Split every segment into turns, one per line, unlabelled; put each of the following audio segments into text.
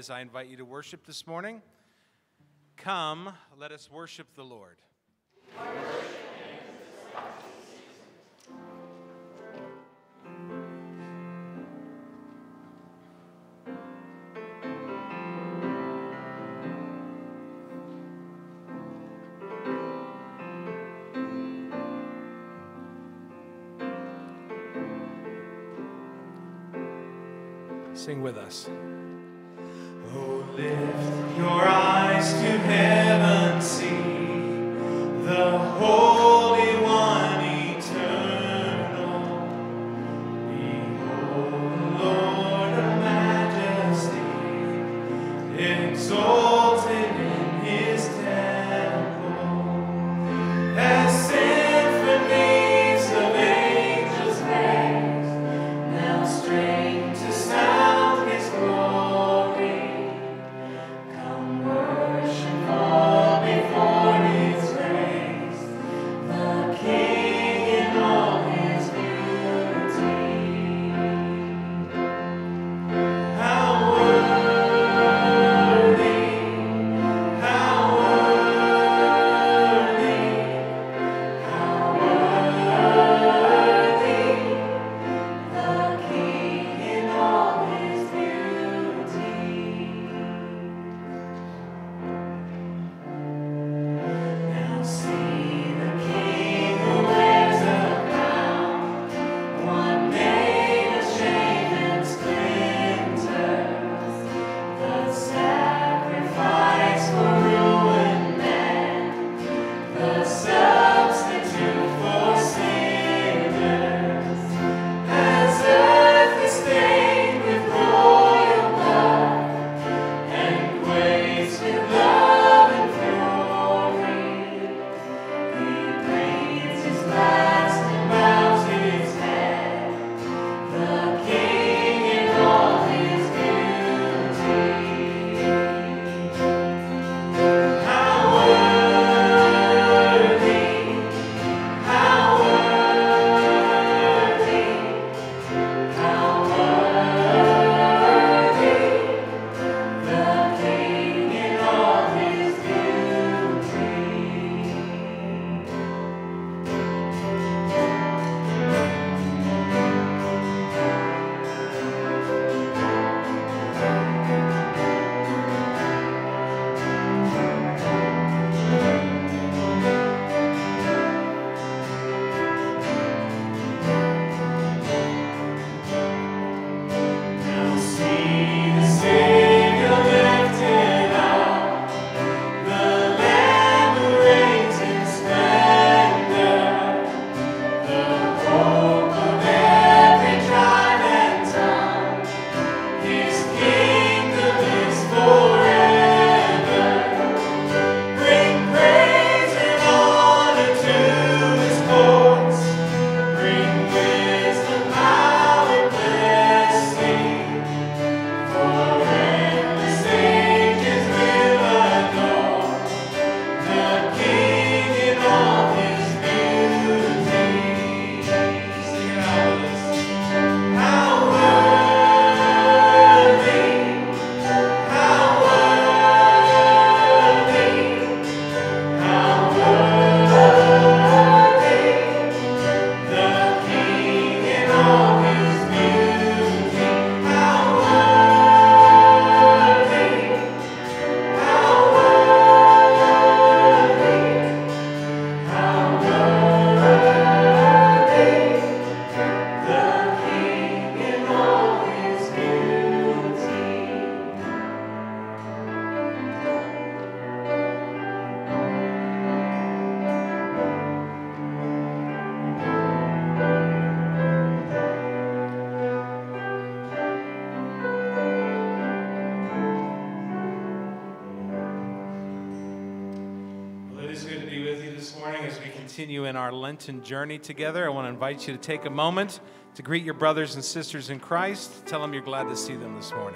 as I invite you to worship this morning. Come, let us worship the Lord. Sing with us.
Oh, lift your eyes to heaven, see the Holy One eternal. Behold, the Lord of majesty, exalted in his temple, as symphonies of angels praise, now strain to sound his glory. Come worship, fall before his grace, the King in all his beauty. How worthy, how worthy, how worthy, the King in all his beauty. Now see the King who wears a crown, one made of shame and splinters, the sacrifice for ruined men, the substitute for sinners. As earth is stained with royal blood, and quakes with love and fury, he breathes his last and bows his head, the King in all his beauty. How worthy, how worthy, how worthy, the King in all his beauty. Now see the Savior lifted up, the Lamb who reigns in splendor, the hope of every tribe and tongue. His kingdom is forever. Bring praise and honor to his courts. Bring wisdom, power, blessing. For endless ages will adore the King in all his beauty. Sing it out with us. How worthy, how worthy, how worthy, the King in all his beauty. How worthy, how worthy, how worthy, the King in all his beauty.
Well, it is good to be with you this morning as we continue in our Lenten journey together. I want to invite you to take a moment to greet your brothers and sisters in Christ. Tell them you're glad to see them this morning.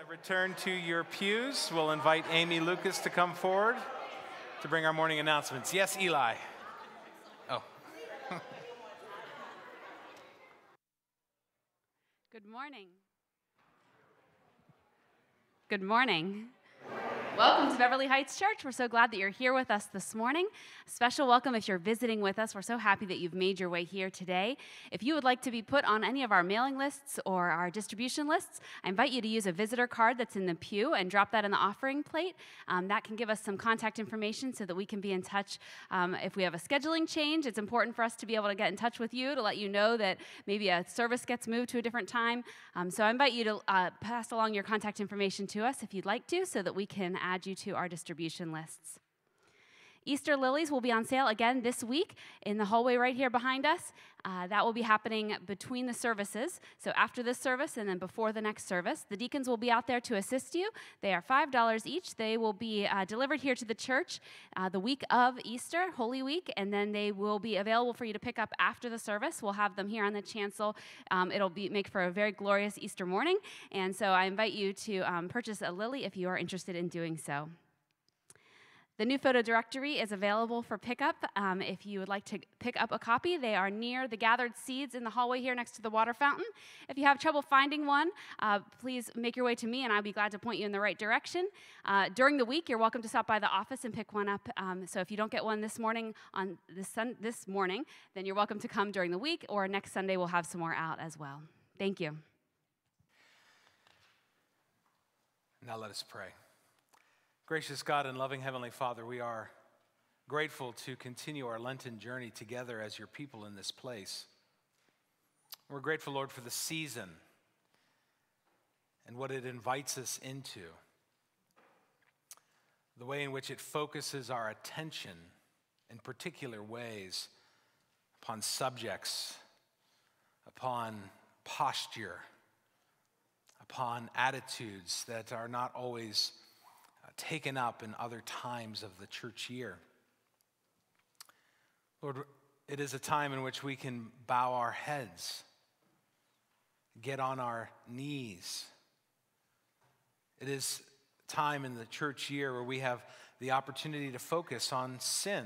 Return to your pews. We'll invite Amy Lucas to come forward to bring our morning announcements. Yes, Eli. Oh.
Good morning. Good morning. Welcome to Beverly Heights Church. We're so glad that you're here with us this morning. Special welcome if you're visiting with us. We're so happy that you've made your way here today. If you would like to be put on any of our mailing lists or our distribution lists, I invite you to use a visitor card that's in the pew and drop that in the offering plate. That can give us some contact information so that we can be in touch. If we have a scheduling change, it's important for us to be able to get in touch with you to let you know that maybe a service gets moved to a different time. So I invite you to pass along your contact information to us if you'd like to, so that we can add you to our distribution lists. Easter lilies will be on sale again this week in the hallway right here behind us. That will be happening between the services, so after this service and then before the next service. The deacons will be out there to assist you. They are $5 each. They will be delivered here to the church the week of Easter, Holy Week, and then they will be available for you to pick up after the service. We'll have them here on the chancel. It'll make for a very glorious Easter morning, and so I invite you to purchase a lily if you are interested in doing so. The new photo directory is available for pickup. If you would like to pick up a copy, they are near the gathered seeds in the hallway here next to the water fountain. If you have trouble finding one, please make your way to me, and I'll be glad to point you in the right direction. During the week, you're welcome to stop by the office and pick one up. So if you don't get one this morning, this morning, then you're welcome to come during the week, or next Sunday we'll have some more out as well. Thank you.
Now let us pray. Gracious God and loving Heavenly Father, we are grateful to continue our Lenten journey together as your people in this place. We're grateful, Lord, for the season and what it invites us into, the way in which it focuses our attention in particular ways upon subjects, upon posture, upon attitudes that are not always taken up in other times of the church year. Lord, it is a time in which we can bow our heads, get on our knees. It is time in the church year where we have the opportunity to focus on sin.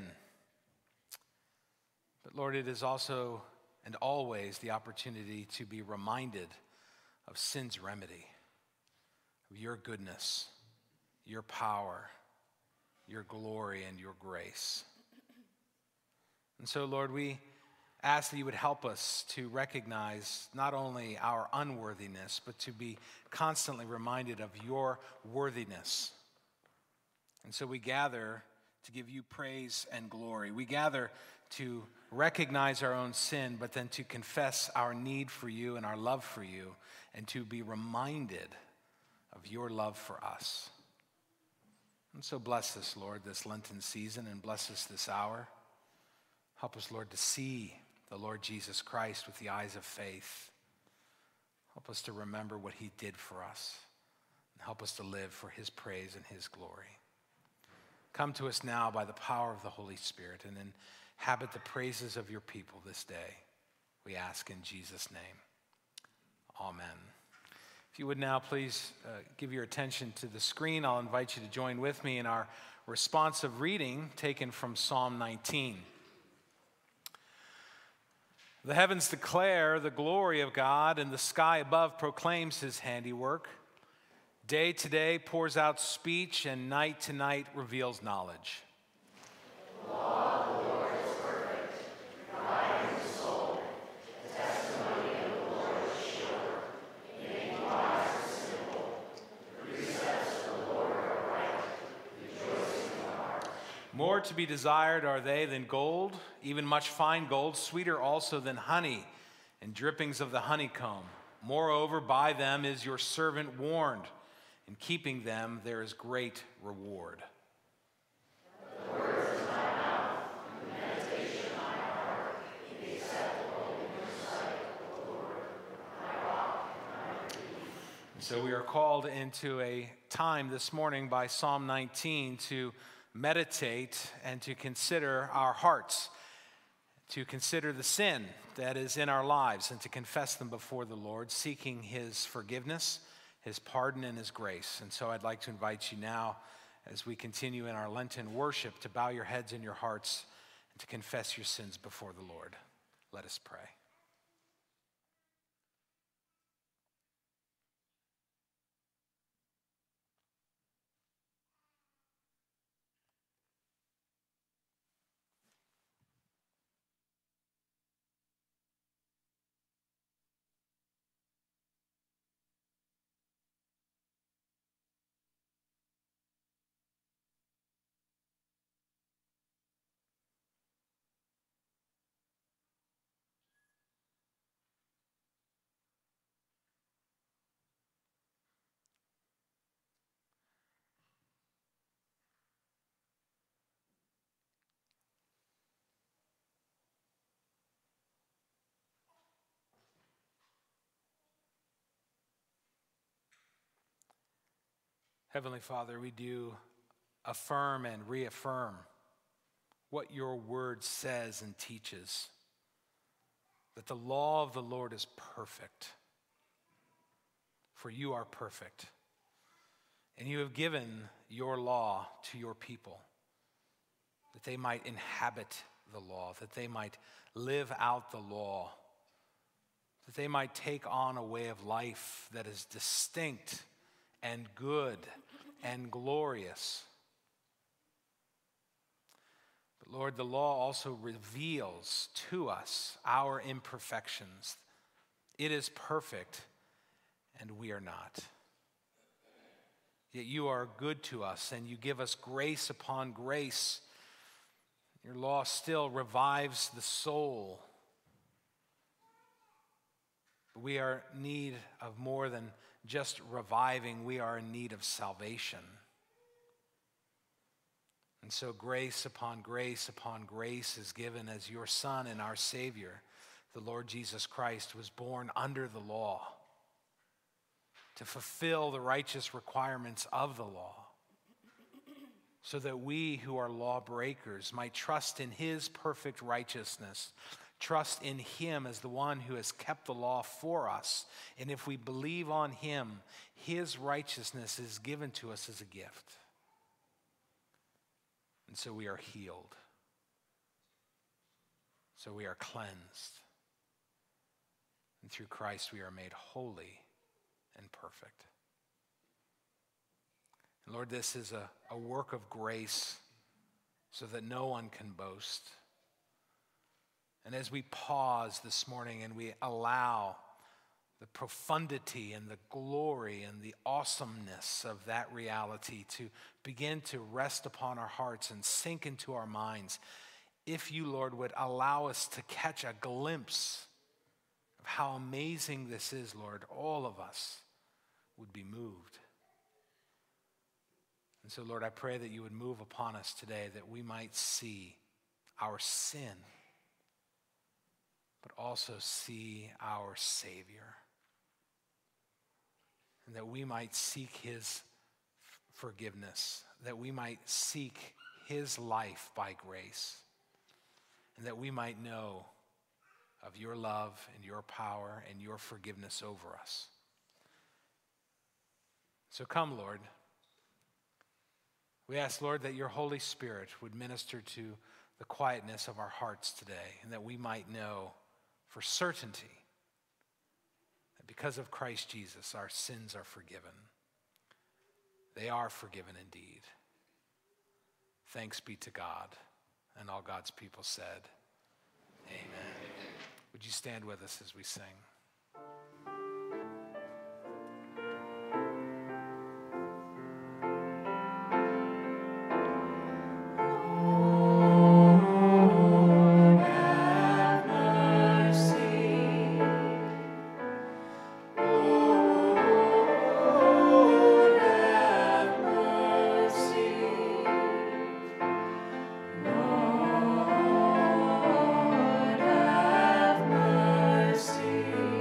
But Lord, it is also and always the opportunity to be reminded of sin's remedy, of your goodness, your power, your glory, and your grace. And so, Lord, we ask that you would help us to recognize not only our unworthiness, but to be constantly reminded of your worthiness. And so we gather to give you praise and glory. We gather to recognize our own sin, but then to confess our need for you and our love for you, and to be reminded of your love for us. And so bless us, Lord, this Lenten season, and bless us this hour. Help us, Lord, to see the Lord Jesus Christ with the eyes of faith. Help us to remember what he did for us, and help us to live for his praise and his glory. Come to us now by the power of the Holy Spirit and inhabit the praises of your people this day. We ask in Jesus' name. Amen. If you would now please give your attention to the screen, I'll invite you to join with me in our responsive reading taken from Psalm 19. The heavens declare the glory of God, and the sky above proclaims his handiwork. Day to day pours out speech, and night to night reveals knowledge.
The law of the Lord is perfect, reviving the soul. The testimony of the Lord is sure, making wise the simple. The precepts of the Lord are right, rejoicing the heart.
More to be desired are they than gold, even much fine gold, sweeter also than honey and drippings of the honeycomb. Moreover, by them is your servant warned. In keeping them, there is great reward.
The words of my mouth and the meditation of my heart be acceptable in your sight, O Lord, my rock and my redeemer.
So we are called into a time this morning by Psalm 19 to meditate and to consider our hearts, to consider the sin that is in our lives and to confess them before the Lord, seeking his forgiveness his pardon and his grace. And so I'd like to invite you now, as we continue in our Lenten worship, to bow your heads and your hearts and to confess your sins before the Lord. Let us pray. Heavenly Father, we do affirm and reaffirm what your word says and teaches, that the law of the Lord is perfect, for you are perfect, and you have given your law to your people, that they might inhabit the law, that they might live out the law, that they might take on a way of life that is distinct and good and glorious. But Lord, the law also reveals to us our imperfections. It is perfect, and we are not. Yet you are good to us, and you give us grace upon grace. Your law still revives the soul. But we are in need of more than just reviving. We are in need of salvation. And so grace upon grace upon grace is given as your Son and our Savior, the Lord Jesus Christ, was born under the law to fulfill the righteous requirements of the law, so that we who are lawbreakers might trust in his perfect righteousness, trust in him as the one who has kept the law for us. And if we believe on him, his righteousness is given to us as a gift. And so we are healed. So we are cleansed. And through Christ we are made holy and perfect. And Lord, this is a work of grace so that no one can boast. And as we pause this morning and we allow the profundity and the glory and the awesomeness of that reality to begin to rest upon our hearts and sink into our minds, if you, Lord, would allow us to catch a glimpse of how amazing this is, Lord, all of us would be moved. And so, Lord, I pray that you would move upon us today, that we might see our sin, but also see our Savior, and that we might seek his forgiveness, that we might seek his life by grace, and that we might know of your love and your power and your forgiveness over us. So come, Lord. We ask, Lord, that your Holy Spirit would minister to the quietness of our hearts today, and that we might know for certainty that because of Christ Jesus, our sins are forgiven. They are forgiven indeed. Thanks be to God. And all God's people said, amen. Would you stand with us as we sing?
Mercy.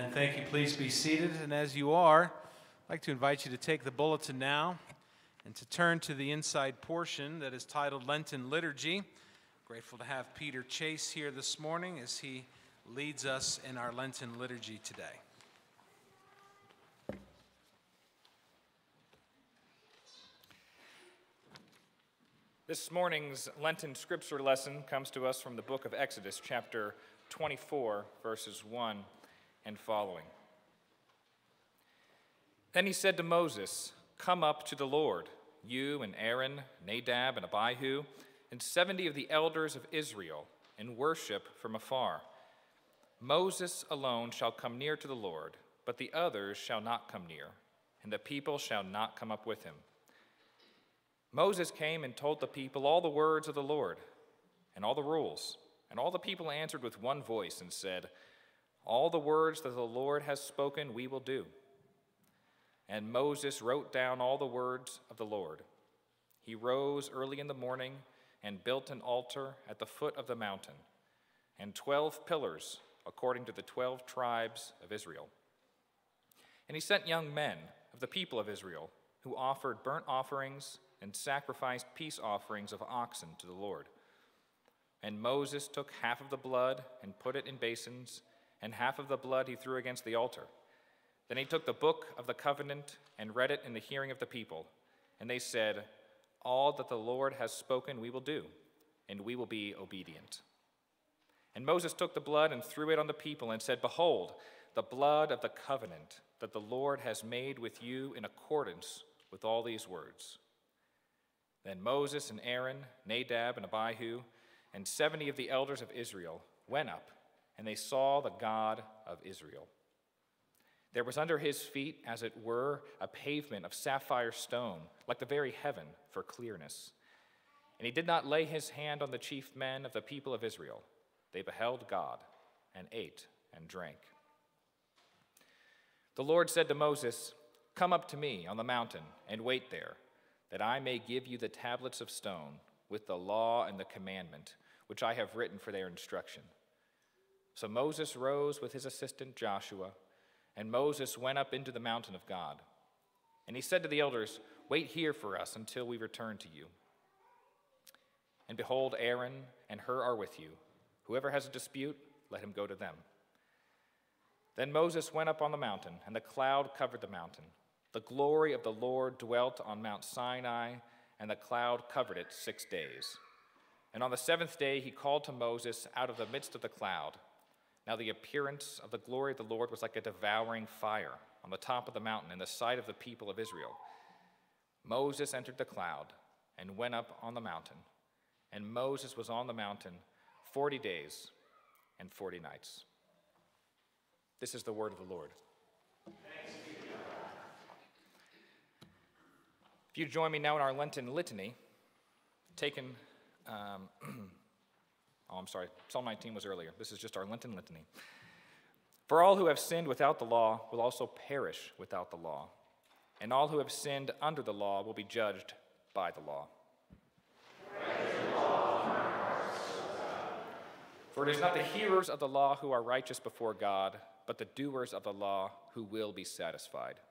Amen. Thank you. Please be seated. And as you are, I'd like to invite you to take the bulletin now and to turn to the inside portion that is titled Lenten Liturgy. Grateful to have Peter Chase here this morning as he leads us in our Lenten Liturgy today.
This morning's Lenten scripture lesson comes to us from the book of Exodus, chapter 24, verses 1 and following. Then he said to Moses, "Come up to the Lord, you and Aaron, Nadab and Abihu, and 70 of the elders of Israel, and worship from afar. Moses alone shall come near to the Lord, but the others shall not come near, and the people shall not come up with him." Moses came and told the people all the words of the Lord and all the rules, and all the people answered with one voice and said, "All the words that the Lord has spoken we will do." And Moses wrote down all the words of the Lord. He rose early in the morning and built an altar at the foot of the mountain, and 12 pillars according to the 12 tribes of Israel. And he sent young men of the people of Israel who offered burnt offerings and sacrificed peace offerings of oxen to the Lord. And Moses took half of the blood and put it in basins, and half of the blood he threw against the altar. Then he took the book of the covenant and read it in the hearing of the people. And they said, "All that the Lord has spoken we will do, and we will be obedient." And Moses took the blood and threw it on the people and said, "Behold, the blood of the covenant that the Lord has made with you in accordance with all these words." Then Moses and Aaron, Nadab and Abihu, and 70 of the elders of Israel went up, and they saw the God of Israel. There was under his feet, as it were, a pavement of sapphire stone, like the very heaven for clearness. And he did not lay his hand on the chief men of the people of Israel. They beheld God and ate and drank. The Lord said to Moses, "Come up to me on the mountain and wait there, that I may give you the tablets of stone with the law and the commandment, which I have written for their instruction." So Moses rose with his assistant Joshua, and Moses went up into the mountain of God. And he said to the elders, "Wait here for us until we return to you. And behold, Aaron and Hur are with you. Whoever has a dispute, let him go to them." Then Moses went up on the mountain, and the cloud covered the mountain. The glory of the Lord dwelt on Mount Sinai, and the cloud covered it 6 days. And on the 7th day he called to Moses out of the midst of the cloud. Now the appearance of the glory of the Lord was like a devouring fire on the top of the mountain in the sight of the people of Israel. Moses entered the cloud and went up on the mountain, and Moses was on the mountain 40 days and 40 nights. This is the word of the Lord. If you join me now in our Lenten litany, taken, Psalm 19 was earlier. This is just our Lenten litany. "For all who have sinned without the law will also perish without the law, and all who have sinned under the law will be judged by the law. For it is not the hearers of the law who are righteous before God, but the doers of the law who will be satisfied.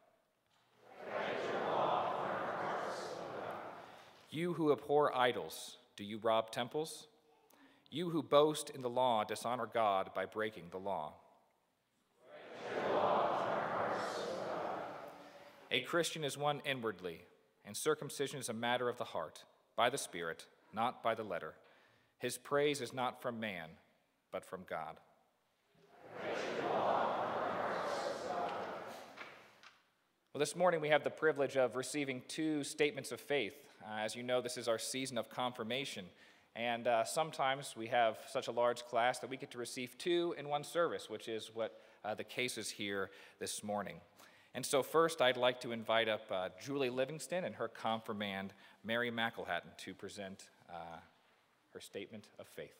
You who abhor idols, do you rob temples? You who boast in the law dishonor God by breaking the law. A Christian is one inwardly, and circumcision is a matter of the heart, by the Spirit, not by the letter. His praise is not from man, but from God. Well, this morning we have the privilege of receiving 2 statements of faith. As you know, this is our season of confirmation, and sometimes we have such a large class that we get to receive 2 in one service, which is what the case is here this morning. And so first, I'd like to invite up Julie Livingston and her confirmand, Mary McElhatton, to present her statement of faith.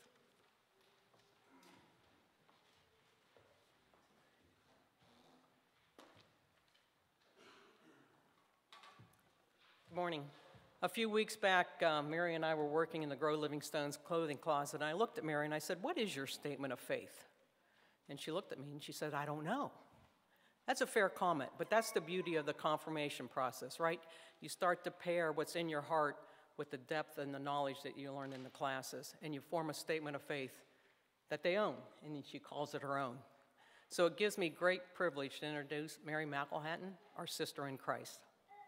Good morning. A few weeks back, Mary and I were working in the Grow Living Stones clothing closet, and I looked at Mary and I said, "What is your statement of faith?" And she looked at me and she said, "I don't know." That's a fair comment, but that's the beauty of the confirmation process, right? You start to pair what's in your heart with the depth and the knowledge that you learn in the classes, and you form a statement of faith that they own, and she calls it her own. So it gives me great privilege to introduce Mary McElhatton, our sister in Christ.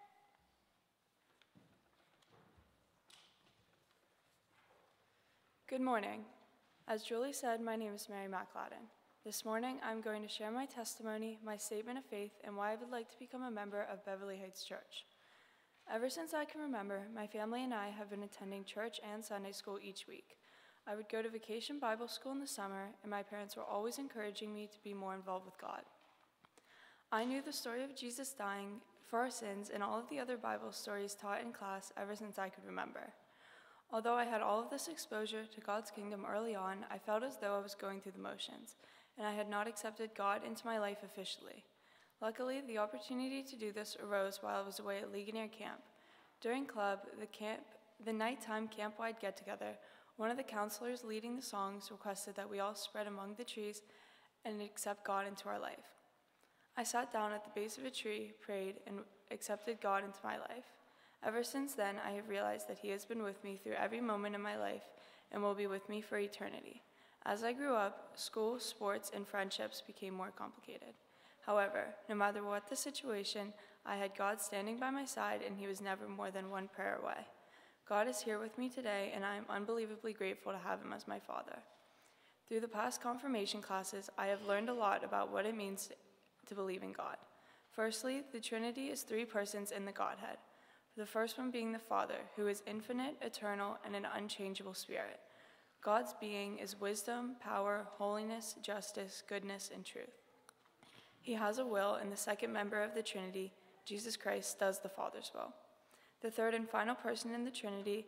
Good morning. As Julie said, my name is Mary McElhatton. This morning, I'm going to share my testimony, my statement of faith, and why I would like to become a member of Beverly Heights Church. Ever since I can remember, my family and I have been attending church and Sunday school each week. I would go to vacation Bible school in the summer, and my parents were always encouraging me to be more involved with God. I knew the story of Jesus dying for our sins and all of the other Bible stories taught in class ever since I could remember. Although I had all of this exposure to God's kingdom early on, I felt as though I was going through the motions, and I had not accepted God into my life officially. Luckily, the opportunity to do this arose while I was away at Legionnaire Camp. During club, the nighttime camp-wide get-together, one of the counselors leading the songs requested that we all spread among the trees and accept God into our life. I sat down at the base of a tree, prayed, and accepted God into my life. Ever since then, I have realized that He has been with me through every moment in my life and will be with me for eternity. As I grew up, school, sports, and friendships became more complicated. However, no matter what the situation, I had God standing by my side, and He was never more than one prayer away. God is here with me today, and I am unbelievably grateful to have Him as my Father. Through the past confirmation classes, I have learned a lot about what it means to believe in God. Firstly, the Trinity is 3 persons in the Godhead. The first one being the Father, who is infinite, eternal, and an unchangeable spirit. God's being is wisdom, power, holiness, justice, goodness, and truth. He has a will, and the second member of the Trinity, Jesus Christ, does the Father's will. The third and final person in the Trinity,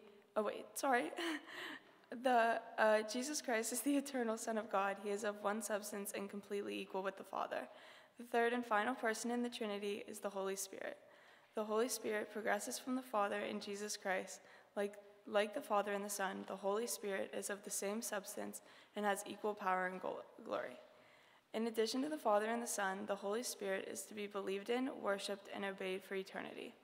Jesus Christ is the eternal Son of God. He is of one substance and completely equal with the Father. The third and final person in the Trinity is the Holy Spirit. The Holy Spirit progresses from the Father in Jesus Christ. Like the Father and the Son, the Holy Spirit is of the same substance and has equal power and glory. In addition to the Father and the Son, the Holy Spirit is to be believed in, worshipped, and obeyed for eternity.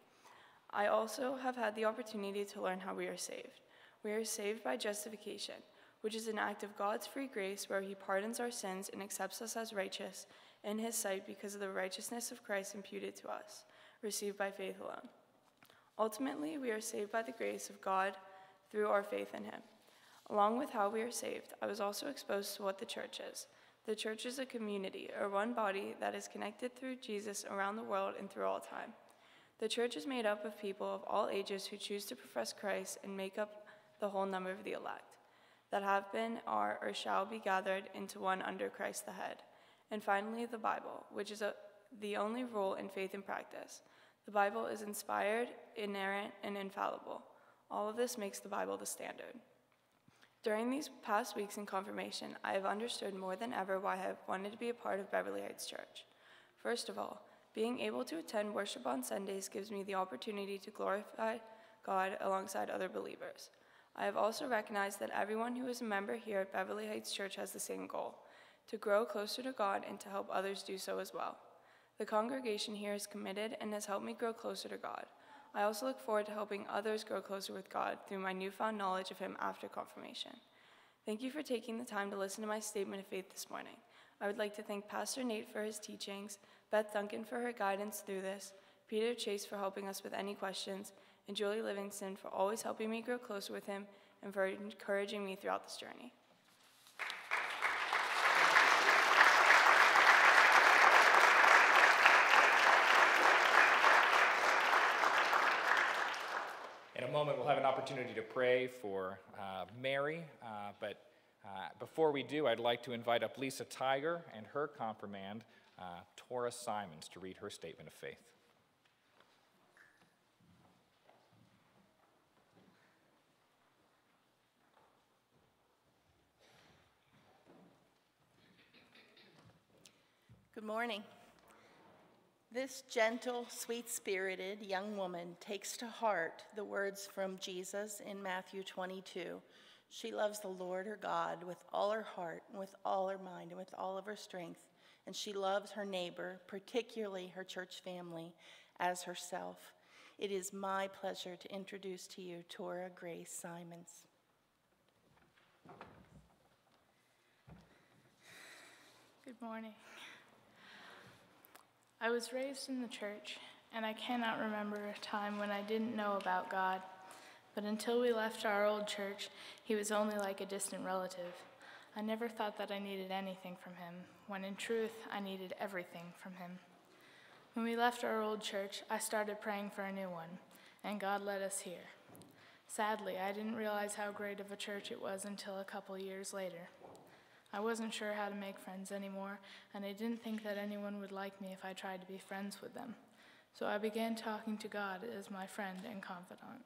I also have had the opportunity to learn how we are saved. We are saved by justification, which is an act of God's free grace where He pardons our sins and accepts us as righteous in His sight because of the righteousness of Christ imputed to us, received by faith alone. Ultimately, we are saved by the grace of God through our faith in Him. Along with how we are saved, I was also exposed to what the church is. The church is a community, or one body, that is connected through Jesus around the world and through all time. The church is made up of people of all ages who choose to profess Christ and make up the whole number of the elect, that have been, are, or shall be gathered into one under Christ the head. And finally, the Bible, which is the only rule in faith and practice. The Bible is inspired, inerrant, and infallible. All of this makes the Bible the standard. During these past weeks in confirmation, I have understood more than ever why I have wanted to be a part of Beverly Heights Church. First of all, being able to attend worship on Sundays gives me the opportunity to glorify God alongside other believers. I have also recognized that everyone who is a member here at Beverly Heights Church has the same goal, to grow closer to God and to help others do so as well. The congregation here is committed and has helped me grow closer to God. I also look forward to helping others grow closer with God through my newfound knowledge of Him after confirmation. Thank you for taking the time to listen to my statement of faith this morning. I would like to thank Pastor Nate for his teachings, Beth Duncan for her guidance through this, Peter Chase for helping us with any questions, and Julie Livingston for always helping me grow closer with Him and for encouraging me throughout this journey.
In a moment, we'll have an opportunity to pray for Mary, but before we do, I'd like to invite up Lisa Tiger and her confirmand, Tora Simons, to read her statement of faith.
Good morning. This gentle, sweet-spirited young woman takes to heart the words from Jesus in Matthew 22. She loves the Lord her God with all her heart, and with all her mind, and with all of her strength, and she loves her neighbor, particularly her church family, as herself. It is my pleasure to introduce to you Tora Grace Simons.
Good morning. I was raised in the church, and I cannot remember a time when I didn't know about God. But until we left our old church, he was only like a distant relative. I never thought that I needed anything from him, when in truth, I needed everything from him. When we left our old church, I started praying for a new one, and God led us here. Sadly, I didn't realize how great of a church it was until a couple years later. I wasn't sure how to make friends anymore, and I didn't think that anyone would like me if I tried to be friends with them. So I began talking to God as my friend and confidant.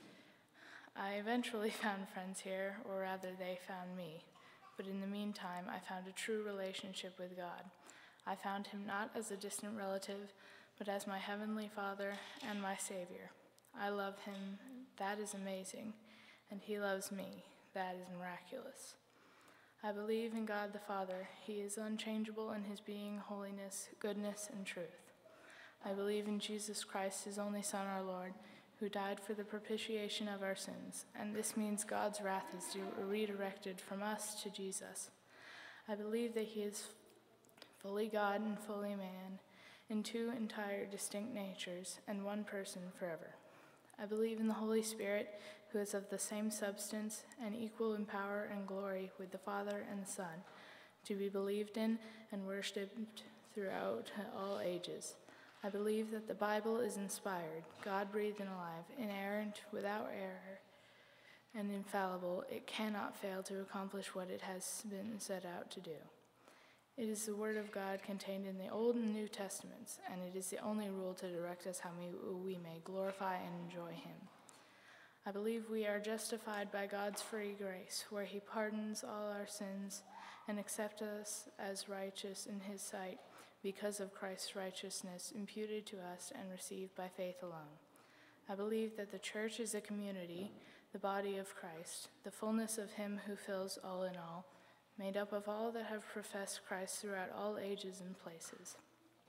I eventually found friends here, or rather they found me. But in the meantime, I found a true relationship with God. I found him not as a distant relative, but as my heavenly Father and my Savior. I love him, that is amazing, and he loves me, that is miraculous. I believe in God the Father. He is unchangeable in his being, holiness, goodness, and truth. I believe in Jesus Christ, his only Son, our Lord, who died for the propitiation of our sins, and this means God's wrath is redirected from us to Jesus. I believe that he is fully God and fully man, in two entire distinct natures, and one person forever. I believe in the Holy Spirit, who is of the same substance and equal in power and glory with the Father and the Son, to be believed in and worshipped throughout all ages. I believe that the Bible is inspired, God-breathed and alive, inerrant, without error, and infallible. It cannot fail to accomplish what it has been set out to do. It is the Word of God contained in the Old and New Testaments, and it is the only rule to direct us how we may glorify and enjoy him. I believe we are justified by God's free grace, where he pardons all our sins and accepts us as righteous in his sight because of Christ's righteousness imputed to us and received by faith alone. I believe that the church is a community, the body of Christ, the fullness of him who fills all in all, made up of all that have professed Christ throughout all ages and places.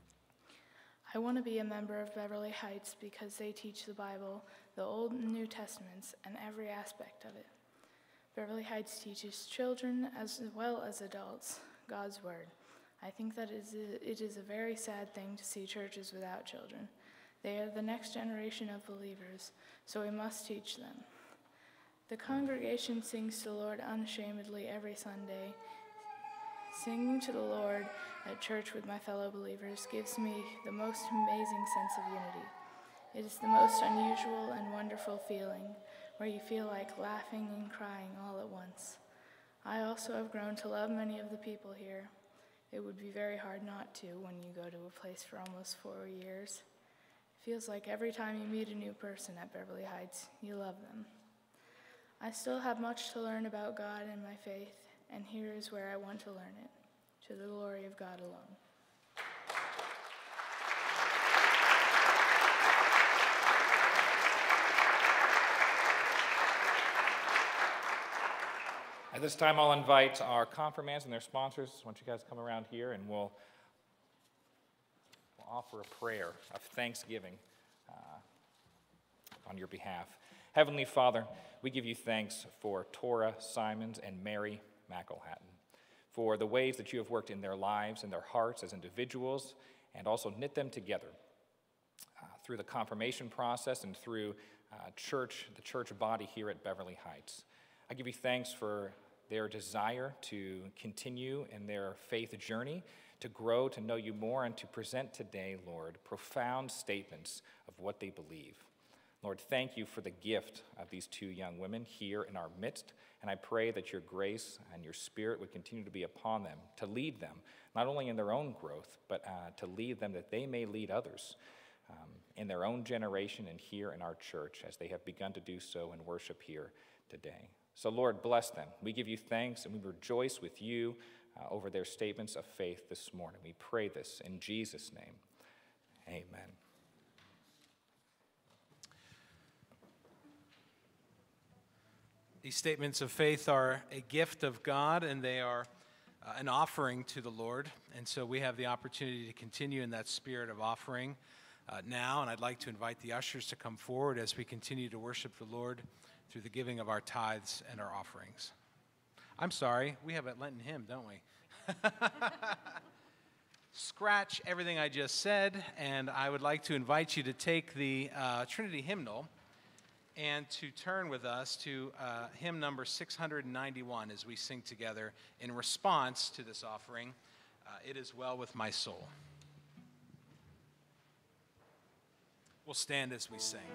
I want to be a member of Beverly Heights because they teach the Bible, the Old and New Testaments, and every aspect of it. Beverly Heights teaches children as well as adults God's Word. I think that it is a very sad thing to see churches without children. They are the next generation of believers, so we must teach them. The congregation sings to the Lord unashamedly every Sunday. Singing to the Lord at church with my fellow believers gives me the most amazing sense of unity. It is the most unusual and wonderful feeling, where you feel like laughing and crying all at once. I also have grown to love many of the people here. It would be very hard not to when you go to a place for almost 4 years. It feels like every time you meet a new person at Beverly Heights, you love them. I still have much to learn about God and my faith, and here is where I want to learn it, to the glory of God alone.
At this time, I'll invite our confirmands and their sponsors. Why don't you guys come around here, and we'll offer a prayer of thanksgiving on your behalf. Heavenly Father, we give you thanks for Tora Simons and Mary McElhatton, for the ways that you have worked in their lives and their hearts as individuals, and also knit them together through the confirmation process and through the church body here at Beverly Heights. I give you thanks for their desire to continue in their faith journey, to grow, to know you more, and to present today, Lord, profound statements of what they believe. Lord, thank you for the gift of these two young women here in our midst, and I pray that your grace and your spirit would continue to be upon them, to lead them, not only in their own growth, but to lead them that they may lead others in their own generation and here in our church, as they have begun to do so in worship here today. So, Lord, bless them. We give you thanks, and we rejoice with you over their statements of faith this morning. We pray this in Jesus' name. Amen.
These statements of faith are a gift of God, and they are an offering to the Lord. And so we have the opportunity to continue in that spirit of offering now. And I'd like to invite the ushers to come forward as we continue to worship the Lord through the giving of our tithes and our offerings. I'm sorry, we have a Lenten hymn, don't we? Scratch everything I just said, and I would like to invite you to take the Trinity hymnal and to turn with us to hymn number 691 as we sing together in response to this offering, It Is Well With My Soul. We'll stand as we sing.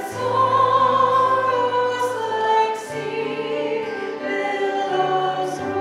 Sorrows like sea billows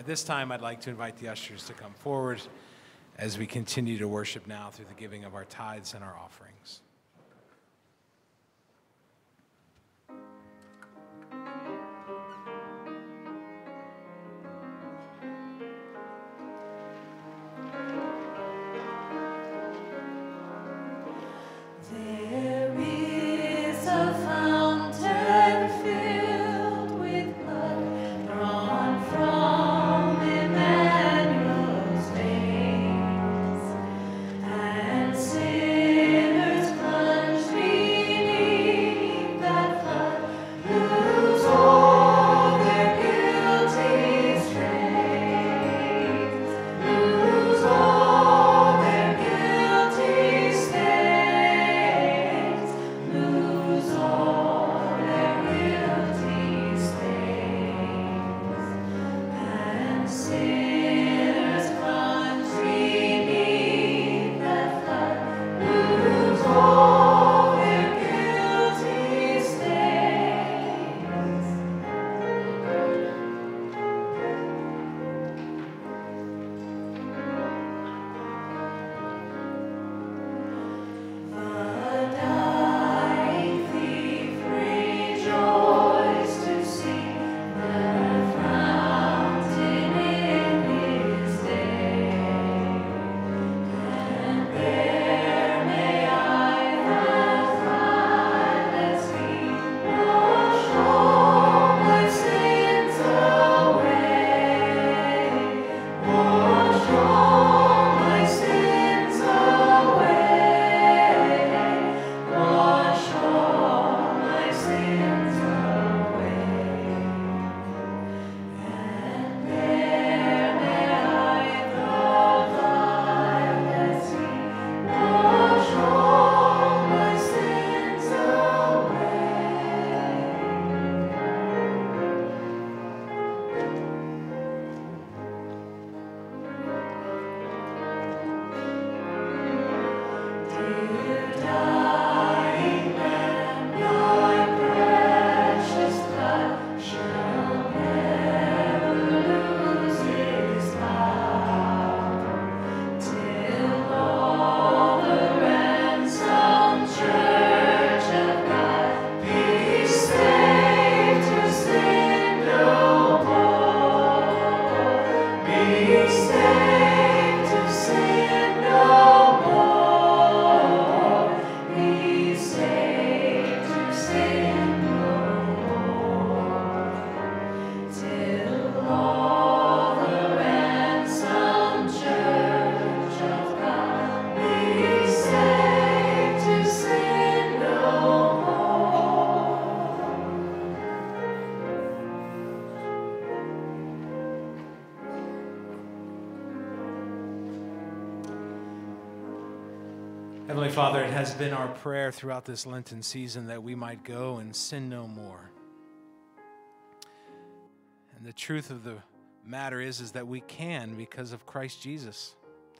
At this time, I'd like to invite the ushers to come forward as we continue to worship now through the giving of our tithes and our offerings.
There is a fountain filled with blood drawn from Emmanuel's veins, and sinners plunged beneath that flood lose all their guilty stains, lose all their guilty stains, lose all their guilty stains, and sinners plunged beneath that flood lose all their guilty stains. The dying thief rejoiced to see the fountain in his day, and there may I that flyless feet wash all my sins away, wash all my sins away, wash all my sins away, and there may I the vilest feet wash all my sins away. Dear dying Lamb, Thy precious blood shall never lose its power, till all the ransomed Church of God be saved to sin no more, be saved to sin no more, be saved to sin no more, till all the ransomed Church of God be saved to sin no more.
Heavenly Father, it has been our prayer throughout this Lenten season that we might go and sin no more. And the truth of the matter is that we can because of Christ Jesus.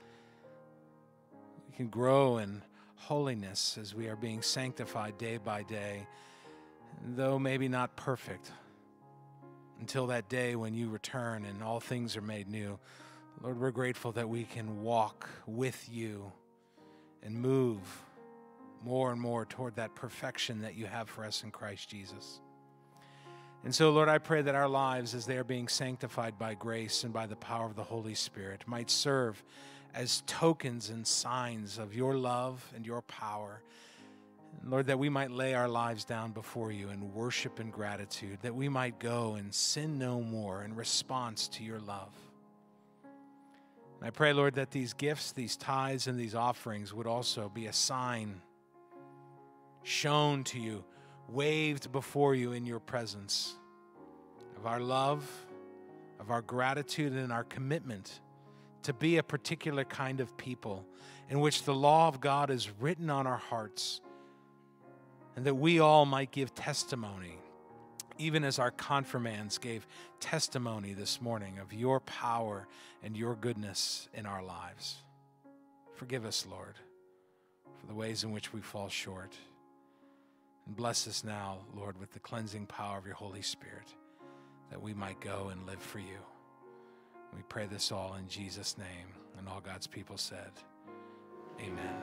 We can grow in holiness as we are being sanctified day by day, though maybe not perfect, until that day when you return and all things are made new. Lord, we're grateful that we can walk with you and move more and more toward that perfection that you have for us in Christ Jesus. And so, Lord, I pray that our lives, as they are being sanctified by grace and by the power of the Holy Spirit, might serve as tokens and signs of your love and your power. And Lord, that we might lay our lives down before you in worship and gratitude, that we might go and sin no more in response to your love. And I pray, Lord, that these gifts, these tithes, and these offerings would also be a sign shown to you, waved before you in your presence of our love, of our gratitude, and our commitment to be a particular kind of people in which the law of God is written on our hearts, and that we all might give testimony, even as our confirmands gave testimony this morning of your power and your goodness in our lives. Forgive us, Lord, for the ways in which we fall short. And bless us now, Lord, with the cleansing power of your Holy Spirit, that we might go and live for you. We pray this all in Jesus' name. And all God's people said, amen.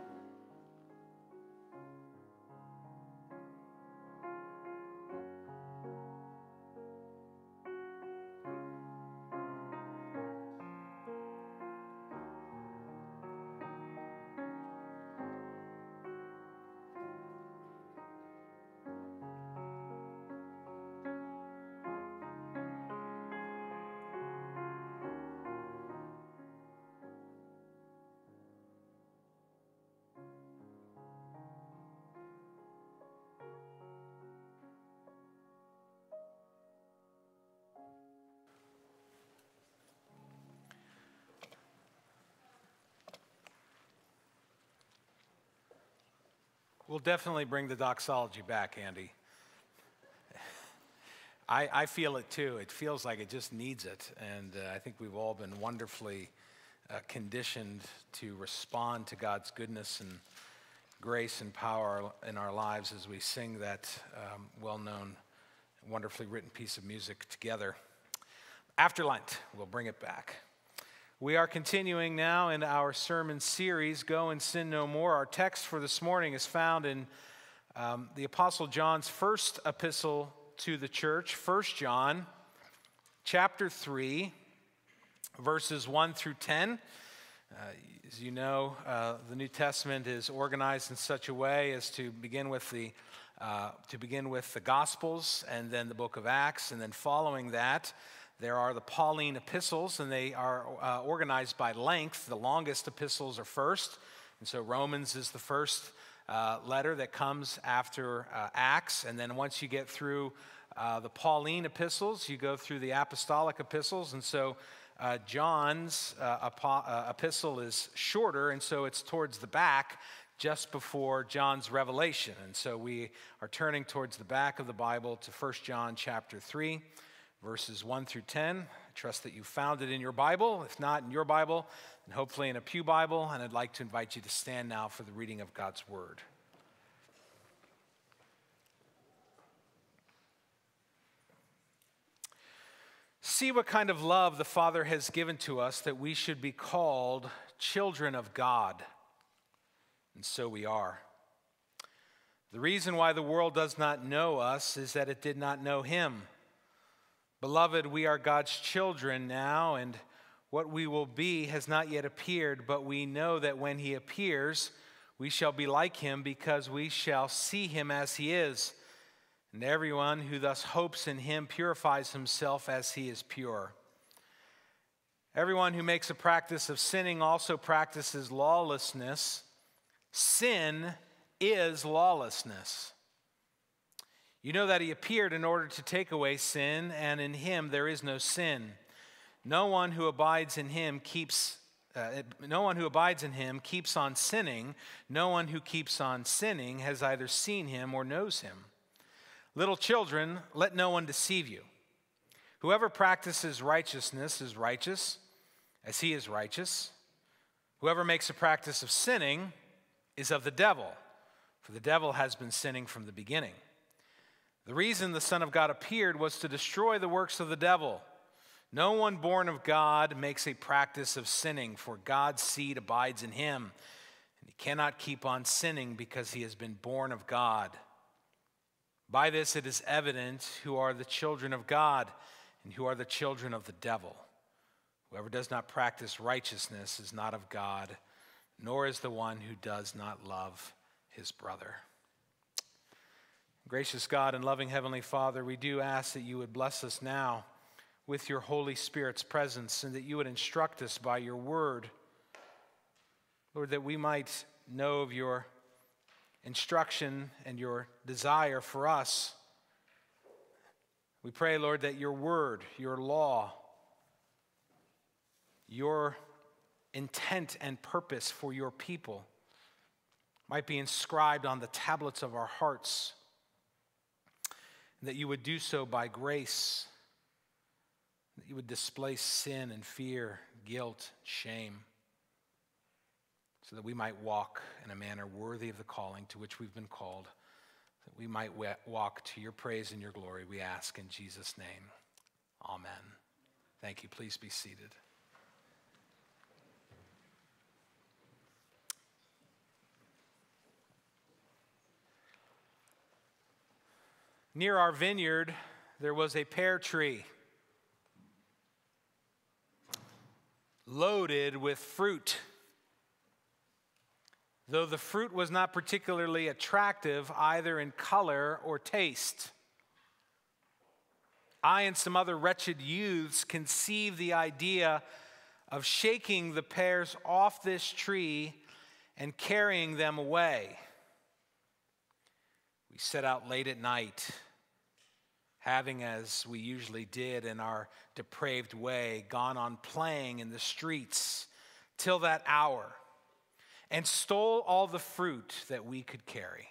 We'll definitely bring the doxology back, Andy. I feel it too. It feels like it just needs it. And I think we've all been wonderfully conditioned to respond to God's goodness and grace and power in our lives as we sing that well-known, wonderfully written piece of music together. After Lent, we'll bring it back. We are continuing now in our sermon series, Go and Sin No More. Our text for this morning is found in the Apostle John's first epistle to the church, 1 John, chapter 3, verses 1 through 10. As you know, the New Testament is organized in such a way as to begin with the Gospels and then the book of Acts, and then following that, there are the Pauline epistles, and they are organized by length. The longest epistles are first, and so Romans is the first letter that comes after Acts, and then once you get through the Pauline epistles, you go through the apostolic epistles, and so John's epistle is shorter, and so it's towards the back, just before John's revelation, and so we are turning towards the back of the Bible to 1 John chapter 3, verses 1 through 10. I trust that you found it in your Bible. If not in your Bible, then hopefully in a pew Bible. And I'd like to invite you to stand now for the reading of God's Word. See what kind of love the Father has given to us that we should be called children of God. And so we are. The reason why the world does not know us is that it did not know Him. Beloved, we are God's children now, and what we will be has not yet appeared, but we know that when He appears, we shall be like Him because we shall see Him as He is. And everyone who thus hopes in Him purifies himself as He is pure. Everyone who makes a practice of sinning also practices lawlessness. Sin is lawlessness. You know that He appeared in order to take away sin, and in Him there is no sin. No one who abides in Him keeps on sinning. No one who keeps on sinning has either seen Him or knows Him. Little children, let no one deceive you. Whoever practices righteousness is righteous, as He is righteous. Whoever makes a practice of sinning is of the devil, for the devil has been sinning from the beginning. The reason the Son of God appeared was to destroy the works of the devil. No one born of God makes a practice of sinning, for God's seed abides in him, and he cannot keep on sinning because he has been born of God. By this it is evident who are the children of God and who are the children of the devil. Whoever does not practice righteousness is not of God, nor is the one who does not love his brother. Gracious God and loving Heavenly Father, we do ask that you would bless us now with your Holy Spirit's presence and that you would instruct us by your word. Lord, that we might know of your instruction and your desire for us. We pray, Lord, that your word, your law, your intent and purpose for your people might be inscribed on the tablets of our hearts, and that you would do so by grace, that you would displace sin and fear, guilt, shame, so that we might walk in a manner worthy of the calling to which we've been called, that we might walk to your praise and your glory, we ask in Jesus' name. Amen. Thank you. Please be seated. Near our vineyard, there was a pear tree loaded with fruit. Though the fruit was not particularly attractive either in color or taste, I and some other wretched youths conceived the idea of shaking the pears off this tree and carrying them away. We set out late at night, having, as we usually did in our depraved way, gone on playing in the streets till that hour, and stole all the fruit that we could carry.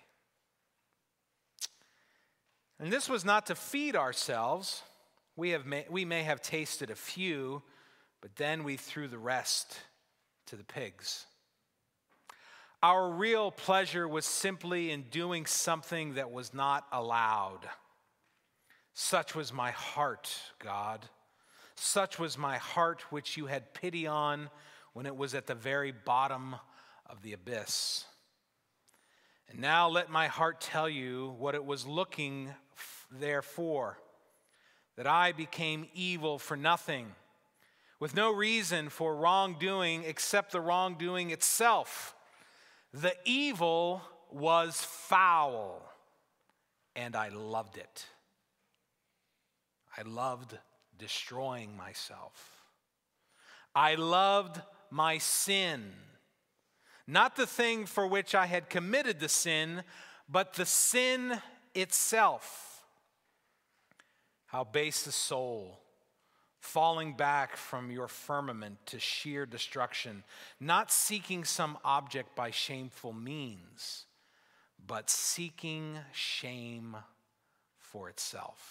And this was not to feed ourselves. We may have tasted a few, but then we threw the rest to the pigs. Our real pleasure was simply in doing something that was not allowed. Such was my heart, God. Such was my heart which you had pity on when it was at the very bottom of the abyss. And now let my heart tell you what it was looking there for, that I became evil for nothing, with no reason for wrongdoing except the wrongdoing itself. The evil was foul, and I loved it. I loved destroying myself. I loved my sin. Not the thing for which I had committed the sin, but the sin itself. How base the soul, falling back from your firmament to sheer destruction, not seeking some object by shameful means, but seeking shame for itself.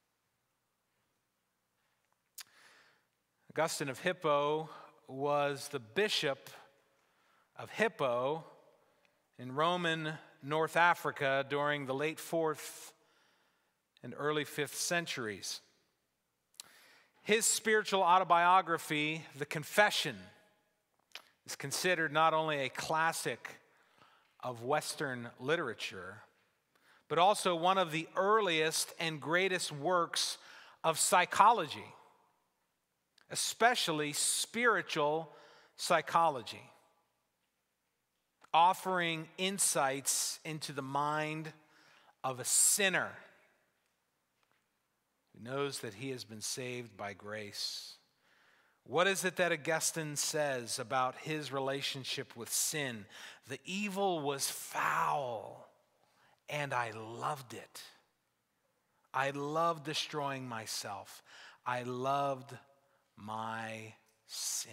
Augustine of Hippo was the bishop of Hippo in Roman North Africa during the late 4th and early 5th centuries. His spiritual autobiography, The Confession, is considered not only a classic of Western literature, but also one of the earliest and greatest works of psychology, especially spiritual psychology, offering insights into the mind of a sinner who knows that he has been saved by grace. What is it that Augustine says about his relationship with sin? The evil was foul, and I loved it. I loved destroying myself. I loved my sin.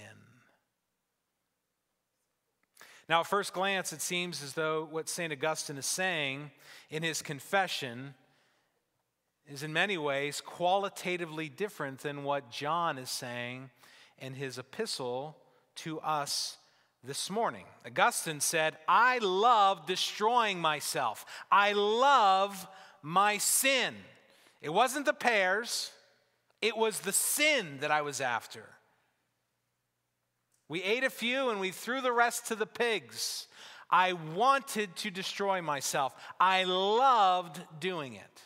Now, at first glance, it seems as though what St. Augustine is saying in his confession is in many ways qualitatively different than what John is saying in his epistle to us this morning. Augustine said, I love destroying myself. I love my sin. It wasn't the pears. It was the sin that I was after. We ate a few and we threw the rest to the pigs. I wanted to destroy myself. I loved doing it.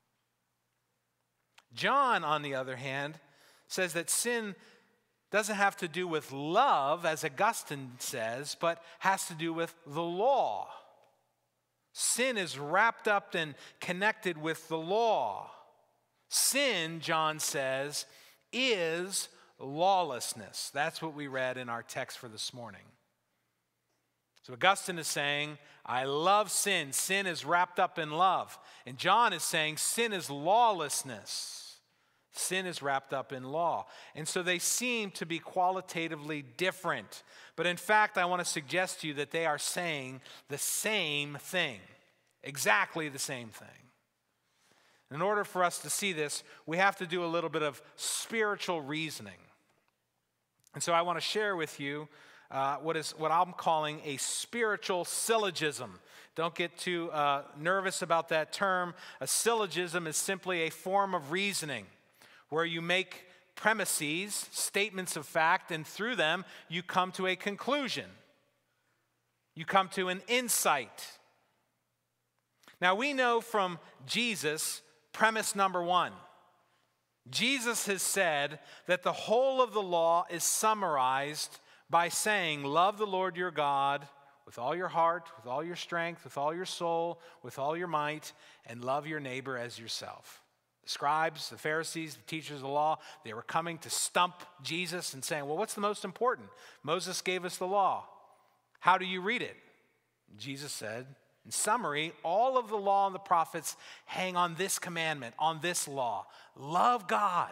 John, on the other hand, says that sin doesn't have to do with love, as Augustine says, but has to do with the law. Sin is wrapped up and connected with the law. Sin, John says, is lawlessness. That's what we read in our text for this morning. So Augustine is saying, I love sin. Sin is wrapped up in love. And John is saying sin is lawlessness. Sin is wrapped up in law. And so they seem to be qualitatively different. But in fact, I want to suggest to you that they are saying the same thing. Exactly the same thing. In order for us to see this, we have to do a little bit of spiritual reasoning. And so I want to share with you what I'm calling a spiritual syllogism. Don't get too nervous about that term. A syllogism is simply a form of reasoning where you make premises, statements of fact, and through them, you come to a conclusion. You come to an insight. Now, we know from Jesus, premise number one. Jesus has said that the whole of the law is summarized by saying, love the Lord your God with all your heart, with all your strength, with all your soul, with all your might, and love your neighbor as yourself. The scribes, the Pharisees, the teachers of the law, they were coming to stump Jesus and saying, well, what's the most important? Moses gave us the law. How do you read it? Jesus said, in summary, all of the law and the prophets hang on this commandment, on this law. Love God.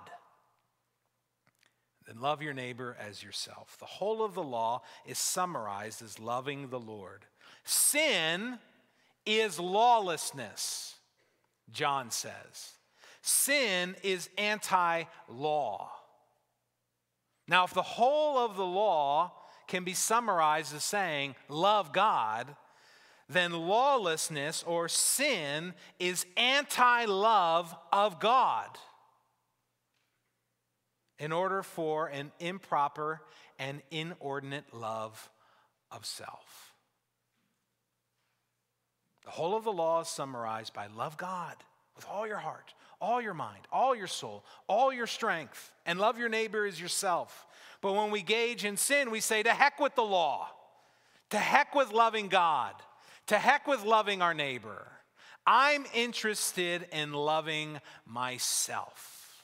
Then love your neighbor as yourself. The whole of the law is summarized as loving the Lord. Sin is lawlessness, John says. Sin is anti-law. Now, if the whole of the law can be summarized as saying, love God, then lawlessness or sin is anti-love of God in order for an improper and inordinate love of self. The whole of the law is summarized by love God with all your heart, all your mind, all your soul, all your strength, and love your neighbor as yourself. But when we engage in sin, we say, to heck with the law, to heck with loving God, to heck with loving our neighbor. I'm interested in loving myself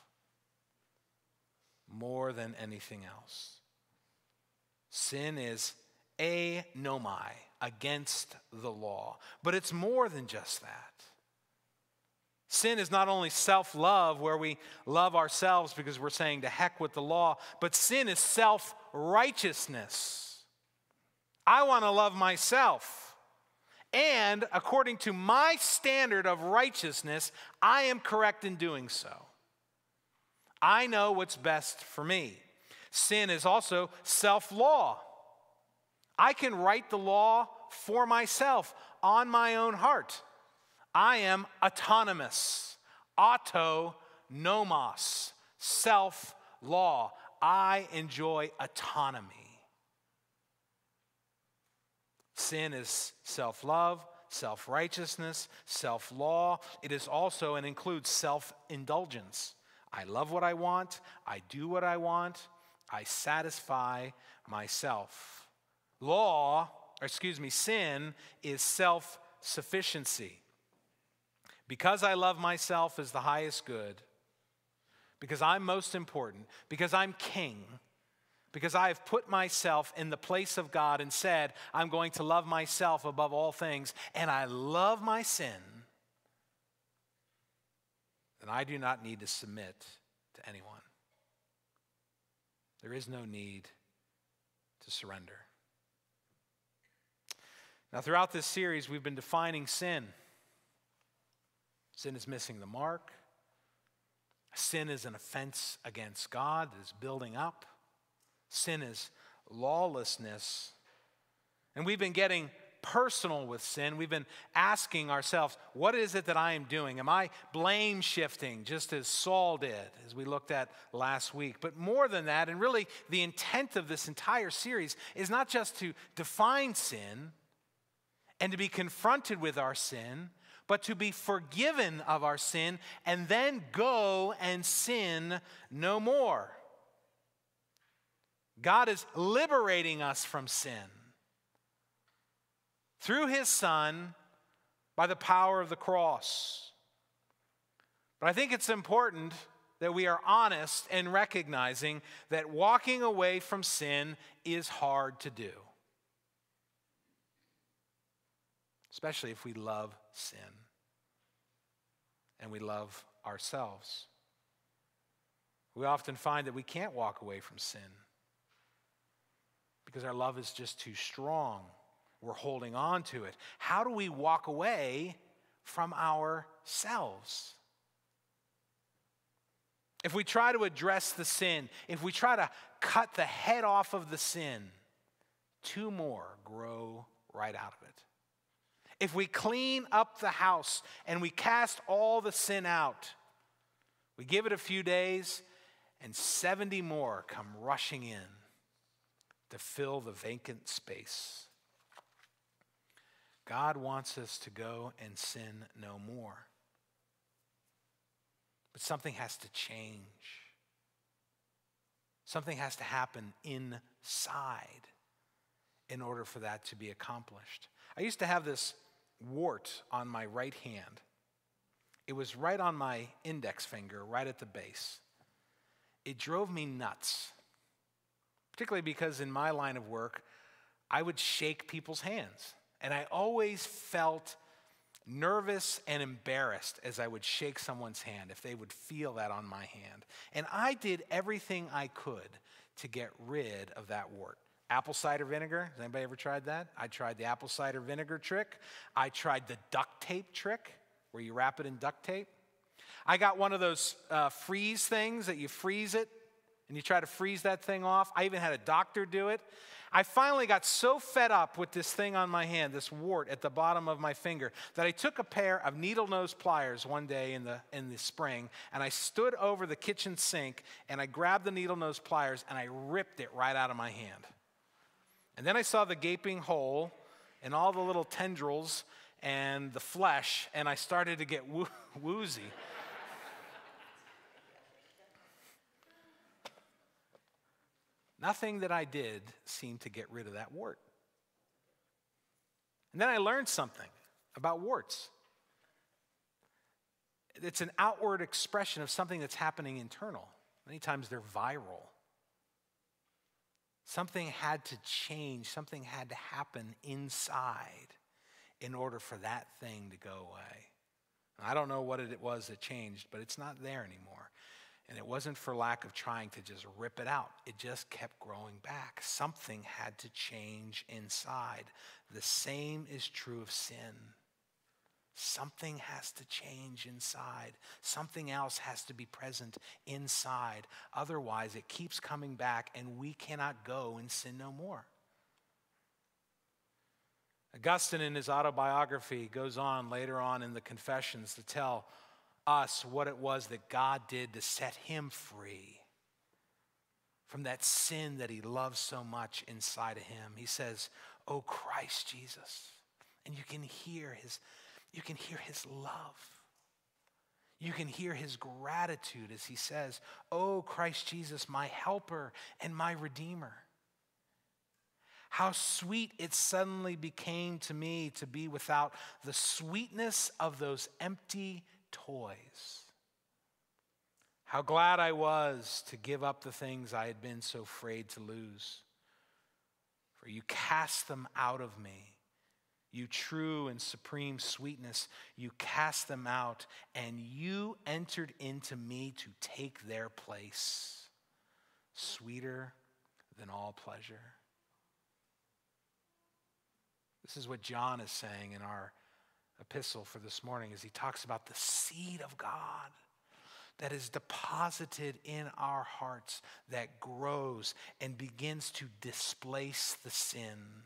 more than anything else. Sin is anomai, against the law. But it's more than just that. Sin is not only self-love, where we love ourselves because we're saying to heck with the law, but sin is self-righteousness. I want to love myself. And according to my standard of righteousness, I am correct in doing so. I know what's best for me. Sin is also self-law. I can write the law for myself on my own heart. I am autonomous, autonomos, self-law. I enjoy autonomy. Sin is self-love, self-righteousness, self-law. It is also and includes self-indulgence. I love what I want. I do what I want. I satisfy myself. Sin is self-sufficiency. Because I love myself as the highest good, because I'm most important, because I'm king, because I have put myself in the place of God and said, I'm going to love myself above all things, and I love my sin, then I do not need to submit to anyone. There is no need to surrender. Now, throughout this series, we've been defining sin. Sin is missing the mark. Sin is an offense against God that is building up. Sin is lawlessness. And we've been getting personal with sin. We've been asking ourselves, what is it that I am doing? Am I blame shifting, just as Saul did, as we looked at last week? But more than that, and really the intent of this entire series is not just to define sin and to be confronted with our sin, but to be forgiven of our sin and then go and sin no more. God is liberating us from sin through his Son by the power of the cross. But I think it's important that we are honest in recognizing that walking away from sin is hard to do, especially if we love sin and we love ourselves. We often find that we can't walk away from sin because our love is just too strong. We're holding on to it. How do we walk away from ourselves? If we try to address the sin, if we try to cut the head off of the sin, two more grow right out of it. If we clean up the house and we cast all the sin out, we give it a few days, and 70 more come rushing in to fill the vacant space. God wants us to go and sin no more. But something has to change. Something has to happen inside in order for that to be accomplished. I used to have this wart on my right hand. It was right on my index finger, right at the base. It drove me nuts, particularly because in my line of work, I would shake people's hands. And I always felt nervous and embarrassed as I would shake someone's hand, if they would feel that on my hand. And I did everything I could to get rid of that wart. Apple cider vinegar, has anybody ever tried that? I tried the apple cider vinegar trick. I tried the duct tape trick, where you wrap it in duct tape. I got one of those freeze things that you freeze it, and you try to freeze that thing off. I even had a doctor do it. I finally got so fed up with this thing on my hand, this wart at the bottom of my finger, that I took a pair of needle-nose pliers one day in the spring, and I stood over the kitchen sink, and I grabbed the needle-nose pliers, and I ripped it right out of my hand. And then I saw the gaping hole and all the little tendrils and the flesh, and I started to get woozy. Nothing that I did seemed to get rid of that wart. And then I learned something about warts. It's an outward expression of something that's happening internal. Many times they're viral. Something had to change, something had to happen inside in order for that thing to go away. I don't know what it was that changed, but it's not there anymore. And it wasn't for lack of trying to just rip it out. It just kept growing back. Something had to change inside. The same is true of sin. Something has to change inside. Something else has to be present inside. Otherwise, it keeps coming back and we cannot go and sin no more. Augustine, in his autobiography, goes on later on in the Confessions to tell us what it was that God did to set him free from that sin that he loves so much inside of him. He says, "Oh Christ Jesus," and you can hear his love. You can hear his gratitude as he says, "Oh Christ Jesus, my helper and my redeemer. How sweet it suddenly became to me to be without the sweetness of those empty toys. How glad I was to give up the things I had been so afraid to lose. For you cast them out of me. You true and supreme sweetness, you cast them out, and you entered into me to take their place, sweeter than all pleasure." This is what John is saying in our epistle for this morning as he talks about the seed of God that is deposited in our hearts, that grows and begins to displace the sin.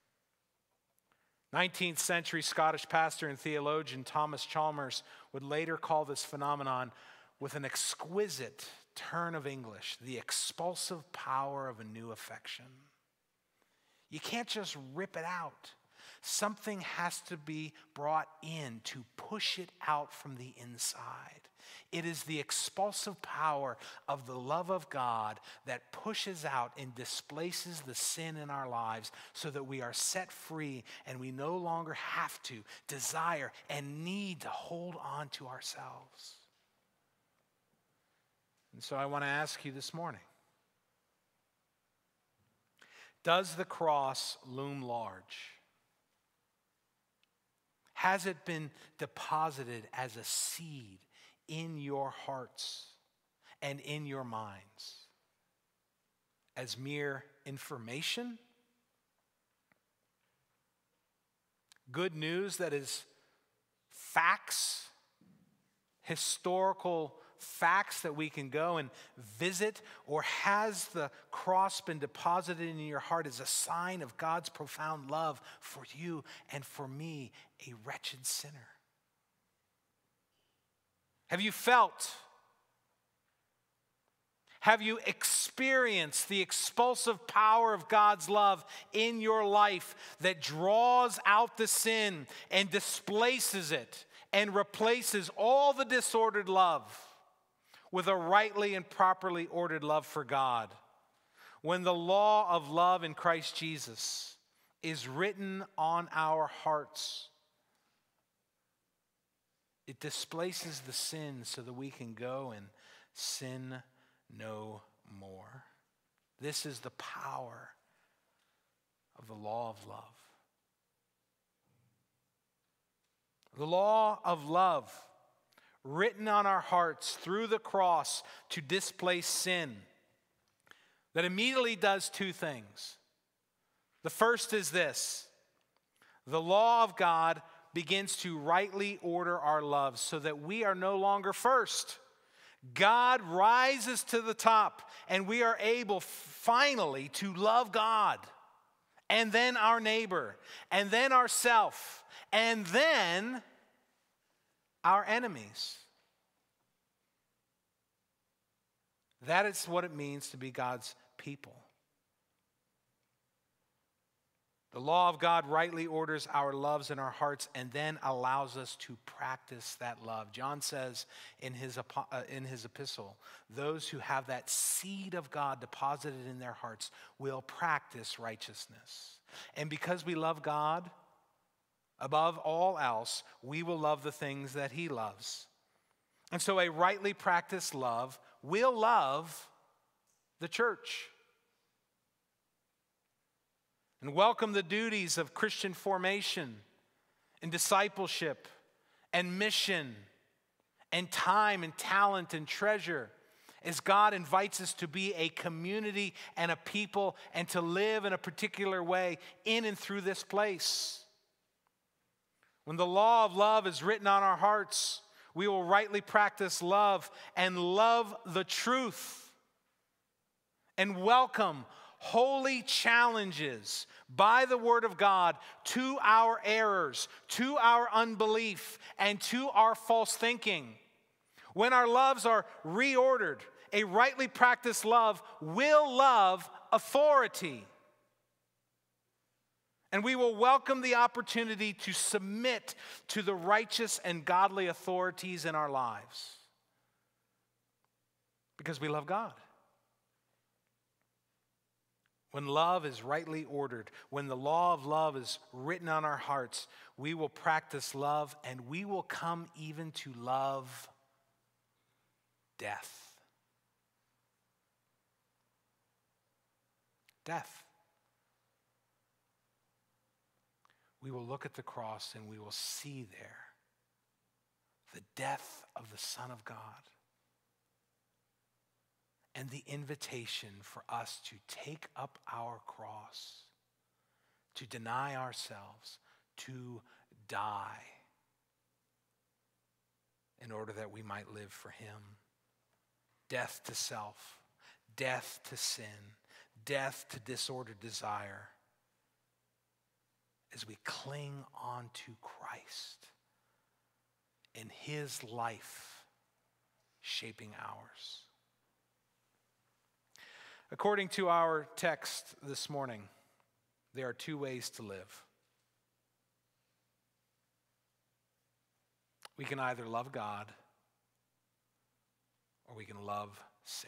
19th century Scottish pastor and theologian Thomas Chalmers would later call this phenomenon, with an exquisite turn of English, the expulsive power of a new affection. You can't just rip it out. Something has to be brought in to push it out from the inside. It is the expulsive power of the love of God that pushes out and displaces the sin in our lives so that we are set free and we no longer have to desire and need to hold on to ourselves. And so I want to ask you this morning, does the cross loom large? Has it been deposited as a seed in your hearts and in your minds as mere information? Good news that is facts, historical facts that we can go and visit? Or has the cross been deposited in your heart as a sign of God's profound love for you and for me, a wretched sinner? Have you felt Have you experienced the expulsive power of God's love in your life that draws out the sin and displaces it and replaces all the disordered love with a rightly and properly ordered love for God? When the law of love in Christ Jesus is written on our hearts, it displaces the sin so that we can go and sin no more. This is the power of the law of love. The law of love written on our hearts through the cross to displace sin, that immediately does two things. The first is this: the law of God begins to rightly order our love so that we are no longer first. God rises to the top, and we are able finally to love God, and then our neighbor, and then ourself, and then our enemies. That is what it means to be God's people. The law of God rightly orders our loves in our hearts and then allows us to practice that love. John says in his epistle, those who have that seed of God deposited in their hearts will practice righteousness. And because we love God above all else, we will love the things that he loves. And so a rightly practiced love will love the church and welcome the duties of Christian formation and discipleship and mission and time and talent and treasure as God invites us to be a community and a people and to live in a particular way in and through this place. When the law of love is written on our hearts, we will rightly practice love and love the truth and welcome holy challenges by the word of God to our errors, to our unbelief, and to our false thinking. When our loves are reordered, a rightly practiced love will love authority. And we will welcome the opportunity to submit to the righteous and godly authorities in our lives because we love God. When love is rightly ordered, when the law of love is written on our hearts, we will practice love and we will come even to love death. Death. We will look at the cross and we will see there the death of the Son of God and the invitation for us to take up our cross, to deny ourselves, to die in order that we might live for him. Death to self, death to sin, death to disordered desire, as we cling on to Christ and his life shaping ours. According to our text this morning, there are two ways to live. We can either love God or we can love sin.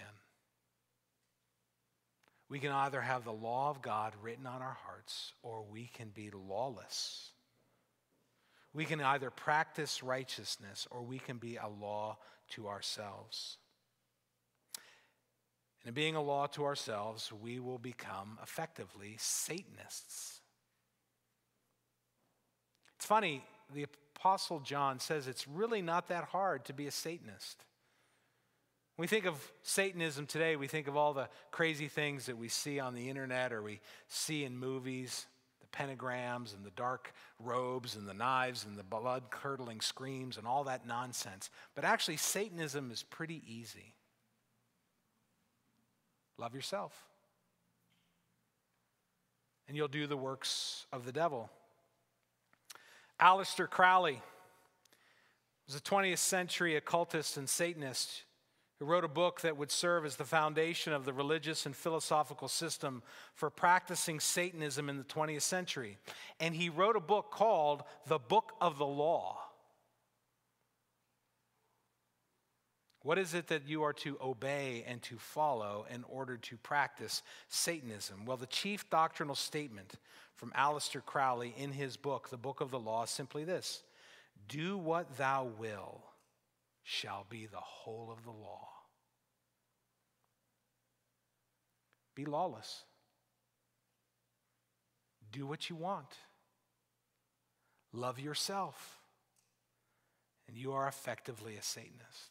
We can either have the law of God written on our hearts or we can be lawless. We can either practice righteousness or we can be a law to ourselves. And in being a law to ourselves, we will become effectively Satanists. It's funny, the Apostle John says it's really not that hard to be a Satanist. When we think of Satanism today, we think of all the crazy things that we see on the internet or we see in movies, the pentagrams and the dark robes and the knives and the blood-curdling screams and all that nonsense. But actually, Satanism is pretty easy. Love yourself. And you'll do the works of the devil. Aleister Crowley was a 20th century occultist and Satanist who who wrote a book that would serve as the foundation of the religious and philosophical system for practicing Satanism in the 20th century. And he wrote a book called The Book of the Law. What is it that you are to obey and to follow in order to practice Satanism? Well, the chief doctrinal statement from Aleister Crowley in his book, The Book of the Law, is simply this: do what thou will shall be the whole of the law. Be lawless. Do what you want. Love yourself. And you are effectively a Satanist.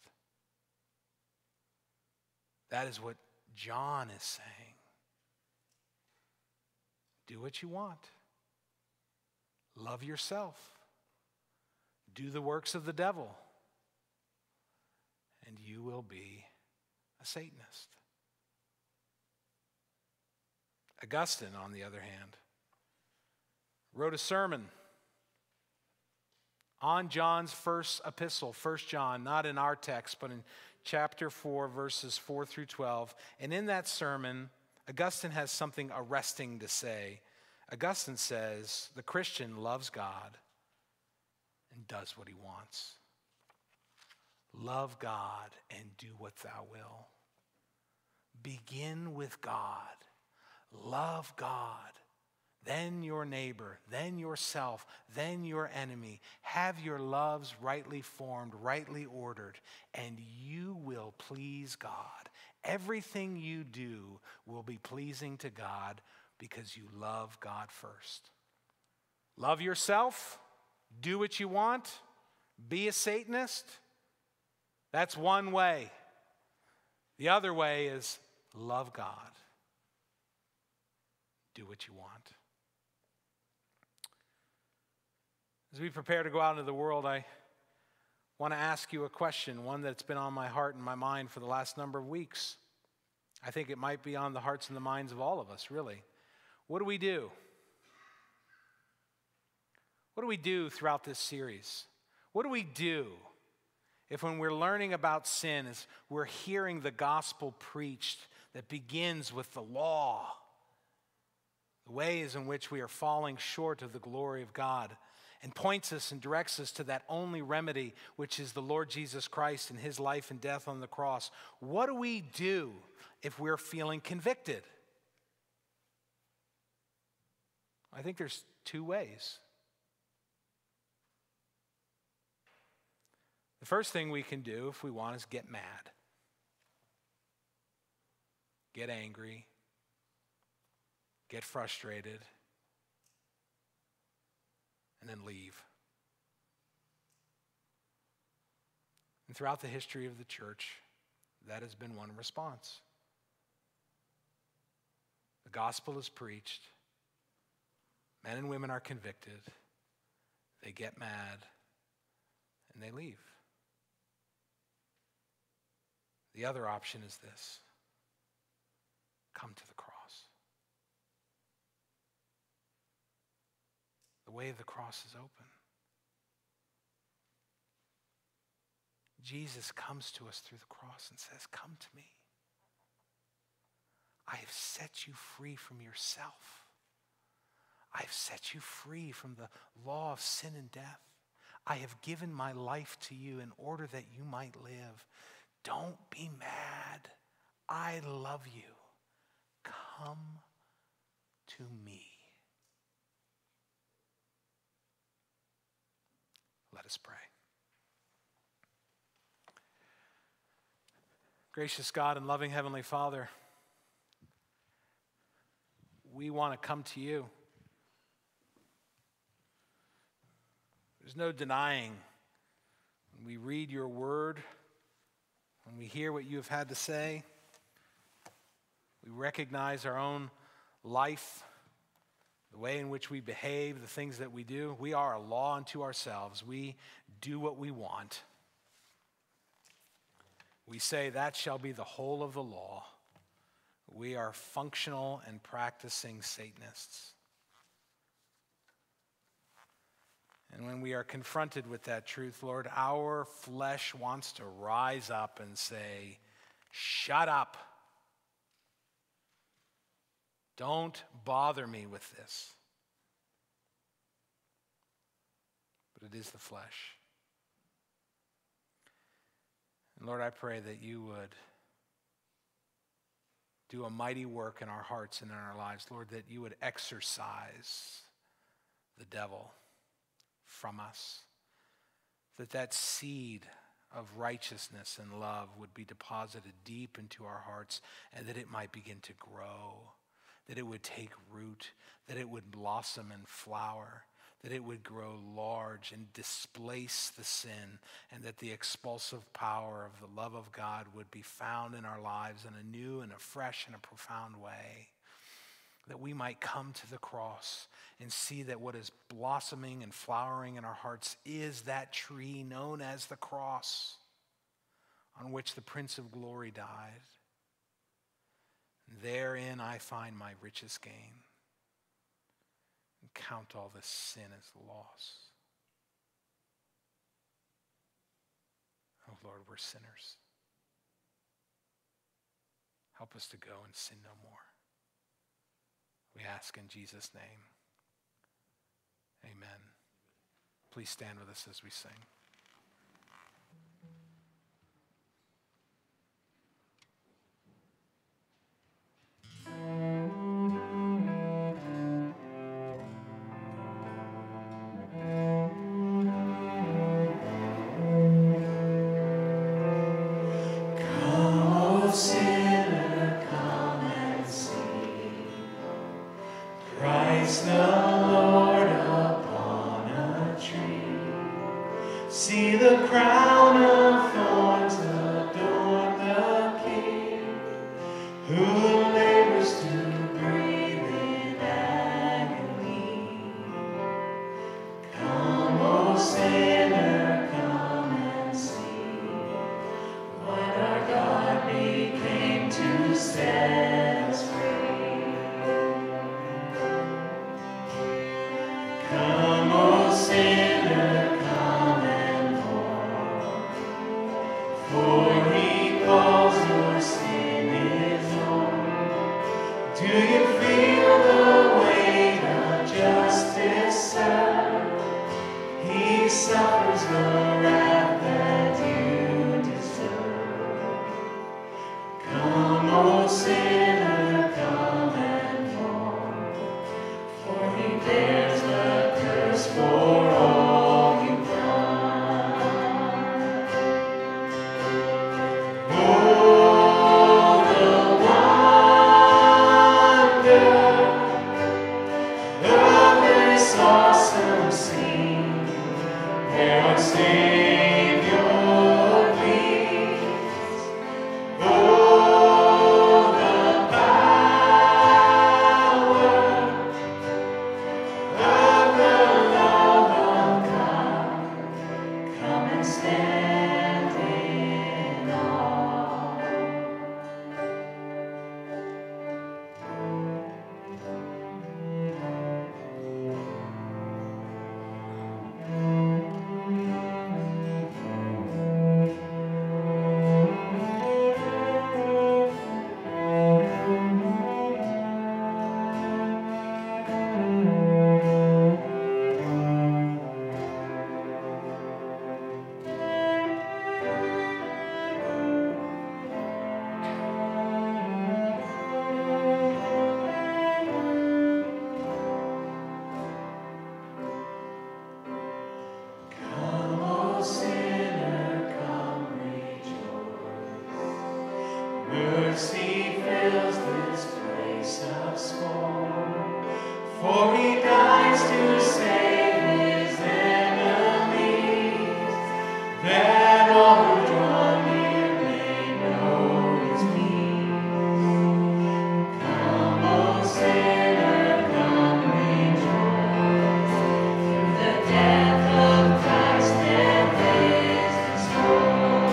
That is what John is saying. Do what you want. Love yourself. Do the works of the devil. And you will be a Satanist. Augustine, on the other hand, wrote a sermon on John's first epistle, 1 John, not in our text, but in chapter 4, verses 4 through 12. And in that sermon, Augustine has something arresting to say. Augustine says, the Christian loves God and does what he wants. Love God and do what thou will. Begin with God. Love God. Then your neighbor, then yourself, then your enemy. Have your loves rightly formed, rightly ordered, and you will please God. Everything you do will be pleasing to God because you love God first. Love yourself. Do what you want. Be a Satanist. That's one way. The other way is love God. Do what you want. As we prepare to go out into the world, I want to ask you a question, one that's been on my heart and my mind for the last number of weeks. I think it might be on the hearts and the minds of all of us, really. What do we do? What do we do throughout this series? What do we do if when we're learning about sin, as we're hearing the gospel preached that begins with the law, the ways in which we are falling short of the glory of God, and points us and directs us to that only remedy, which is the Lord Jesus Christ and his life and death on the cross? What do we do if we're feeling convicted? I think there's two ways. The first thing we can do if we want is get mad, get angry, get frustrated, and then leave. And throughout the history of the church, that has been one response. The gospel is preached. Men and women are convicted. They get mad, and they leave. The other option is this: come to the cross. The way of the cross is open. Jesus comes to us through the cross and says, come to me. I have set you free from yourself. I have set you free from the law of sin and death. I have given my life to you in order that you might live. Don't be mad. I love you. Come to me. Let us pray. Gracious God and loving Heavenly Father, we want to come to you. There's no denying when we read your word, when we hear what you have had to say, we recognize our own life, the way in which we behave, the things that we do. We are a law unto ourselves. We do what we want. We say that shall be the whole of the law. We are functional and practicing Satanists. And when we are confronted with that truth, Lord, our flesh wants to rise up and say, Shut up. Don't bother me with this. But it is the flesh. And Lord, I pray that you would do a mighty work in our hearts and in our lives. Lord, that you would exorcise the devil from us. That seed of righteousness and love would be deposited deep into our hearts, and that it might begin to grow, that it would take root, that it would blossom and flower, that it would grow large and displace the sin, and that the expulsive power of the love of God would be found in our lives in a new and a fresh and a profound way. That we might come to the cross and see that what is blossoming and flowering in our hearts is that tree known as the cross, on which the Prince of Glory died. Therein I find my richest gain, and count all this sin as loss. Oh Lord, we're sinners. Help us to go and sin no more. We ask in Jesus' name. Amen. Please stand with us as we sing.
See the crown of thorns adorn the King, who labors to breathe in agony. Come, O sinner, come and see what our God became to set us free. Come, O sinner, for he calls your sin his own. Do you feel the weight of justice, sir? He suffers the wrath that you deserve. Come, O sinner, come and mourn, for he bears the curse for all you've done. Awesome scene, where our Savior bleeds. Oh, the power of the love of God. Come and stand in awe. Mercy fills this place of scorn, for he dies to save his enemies, that all who draw near may know his peace. Come, O sinner, come rejoice, through the death of Christ death is destroyed.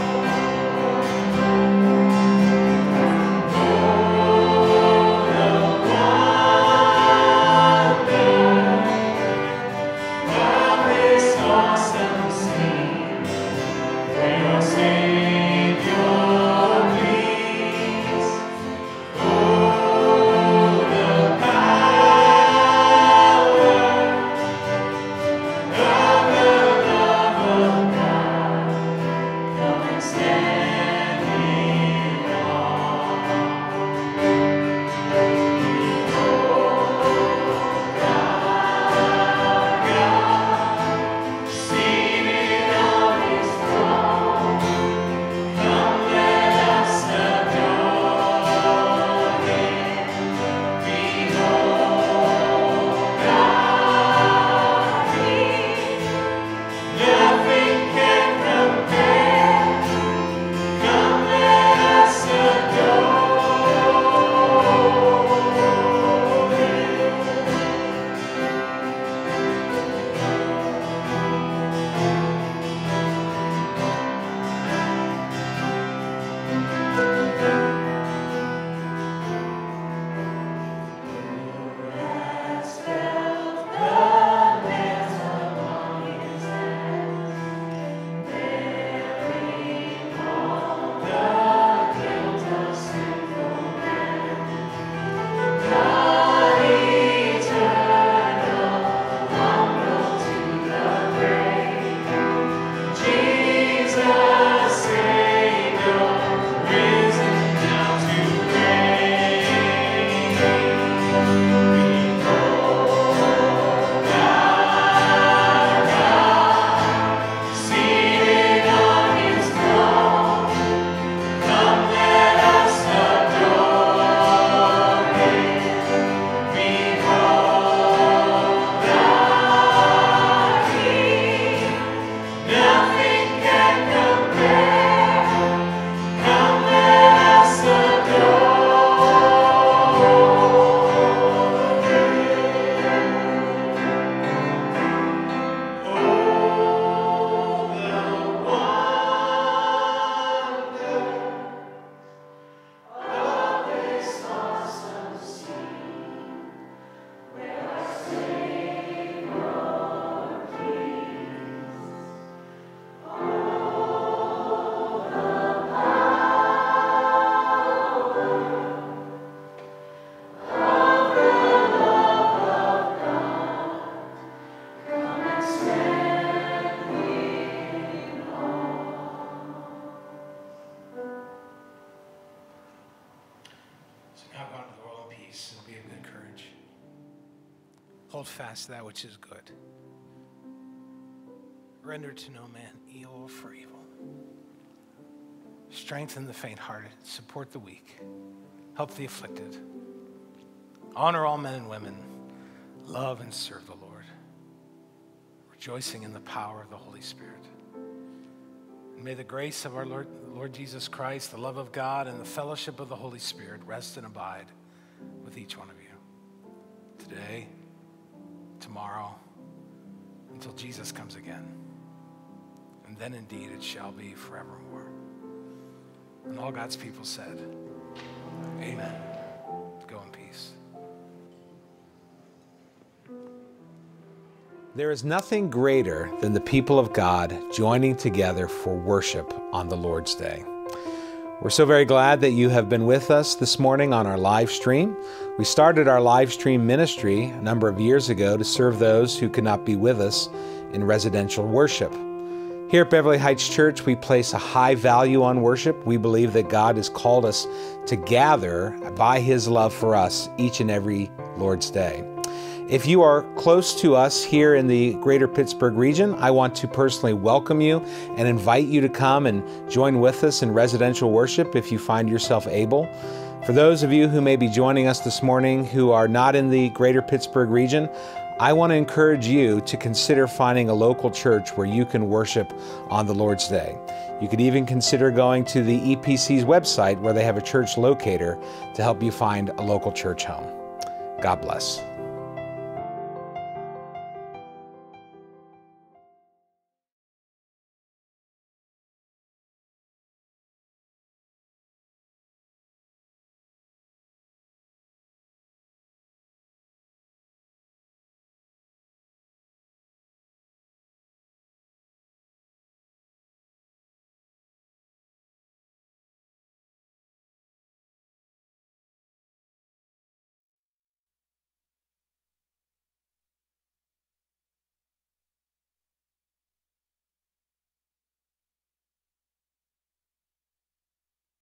Hold fast that which is good. Render to no man evil for evil. Strengthen the faint-hearted. Support the weak. Help the afflicted. Honor all men and women. Love and serve the Lord. Rejoicing in the power of the Holy Spirit. And may the grace of our Lord Jesus Christ, the love of God, and the fellowship of the Holy Spirit rest and abide with each one of you. Today, tomorrow, until Jesus comes again. And then indeed it shall be forevermore. And all God's people said, amen. Go in peace.
There is nothing greater than the people of God joining together for worship on the Lord's Day. We're so very glad that you have been with us this morning on our live stream. We started our live stream ministry a number of years ago to serve those who could not be with us in residential worship. Here at Beverly Heights Church, we place a high value on worship. We believe that God has called us to gather by His love for us each and every Lord's Day. If you are close to us here in the greater Pittsburgh region, I want to personally welcome you and invite you to come and join with us in residential worship if you find yourself able. For those of you who may be joining us this morning who are not in the greater Pittsburgh region, I want to encourage you to consider finding a local church where you can worship on the Lord's Day. You could even consider going to the EPC's website where they have a church locator to help you find a local church home. God bless.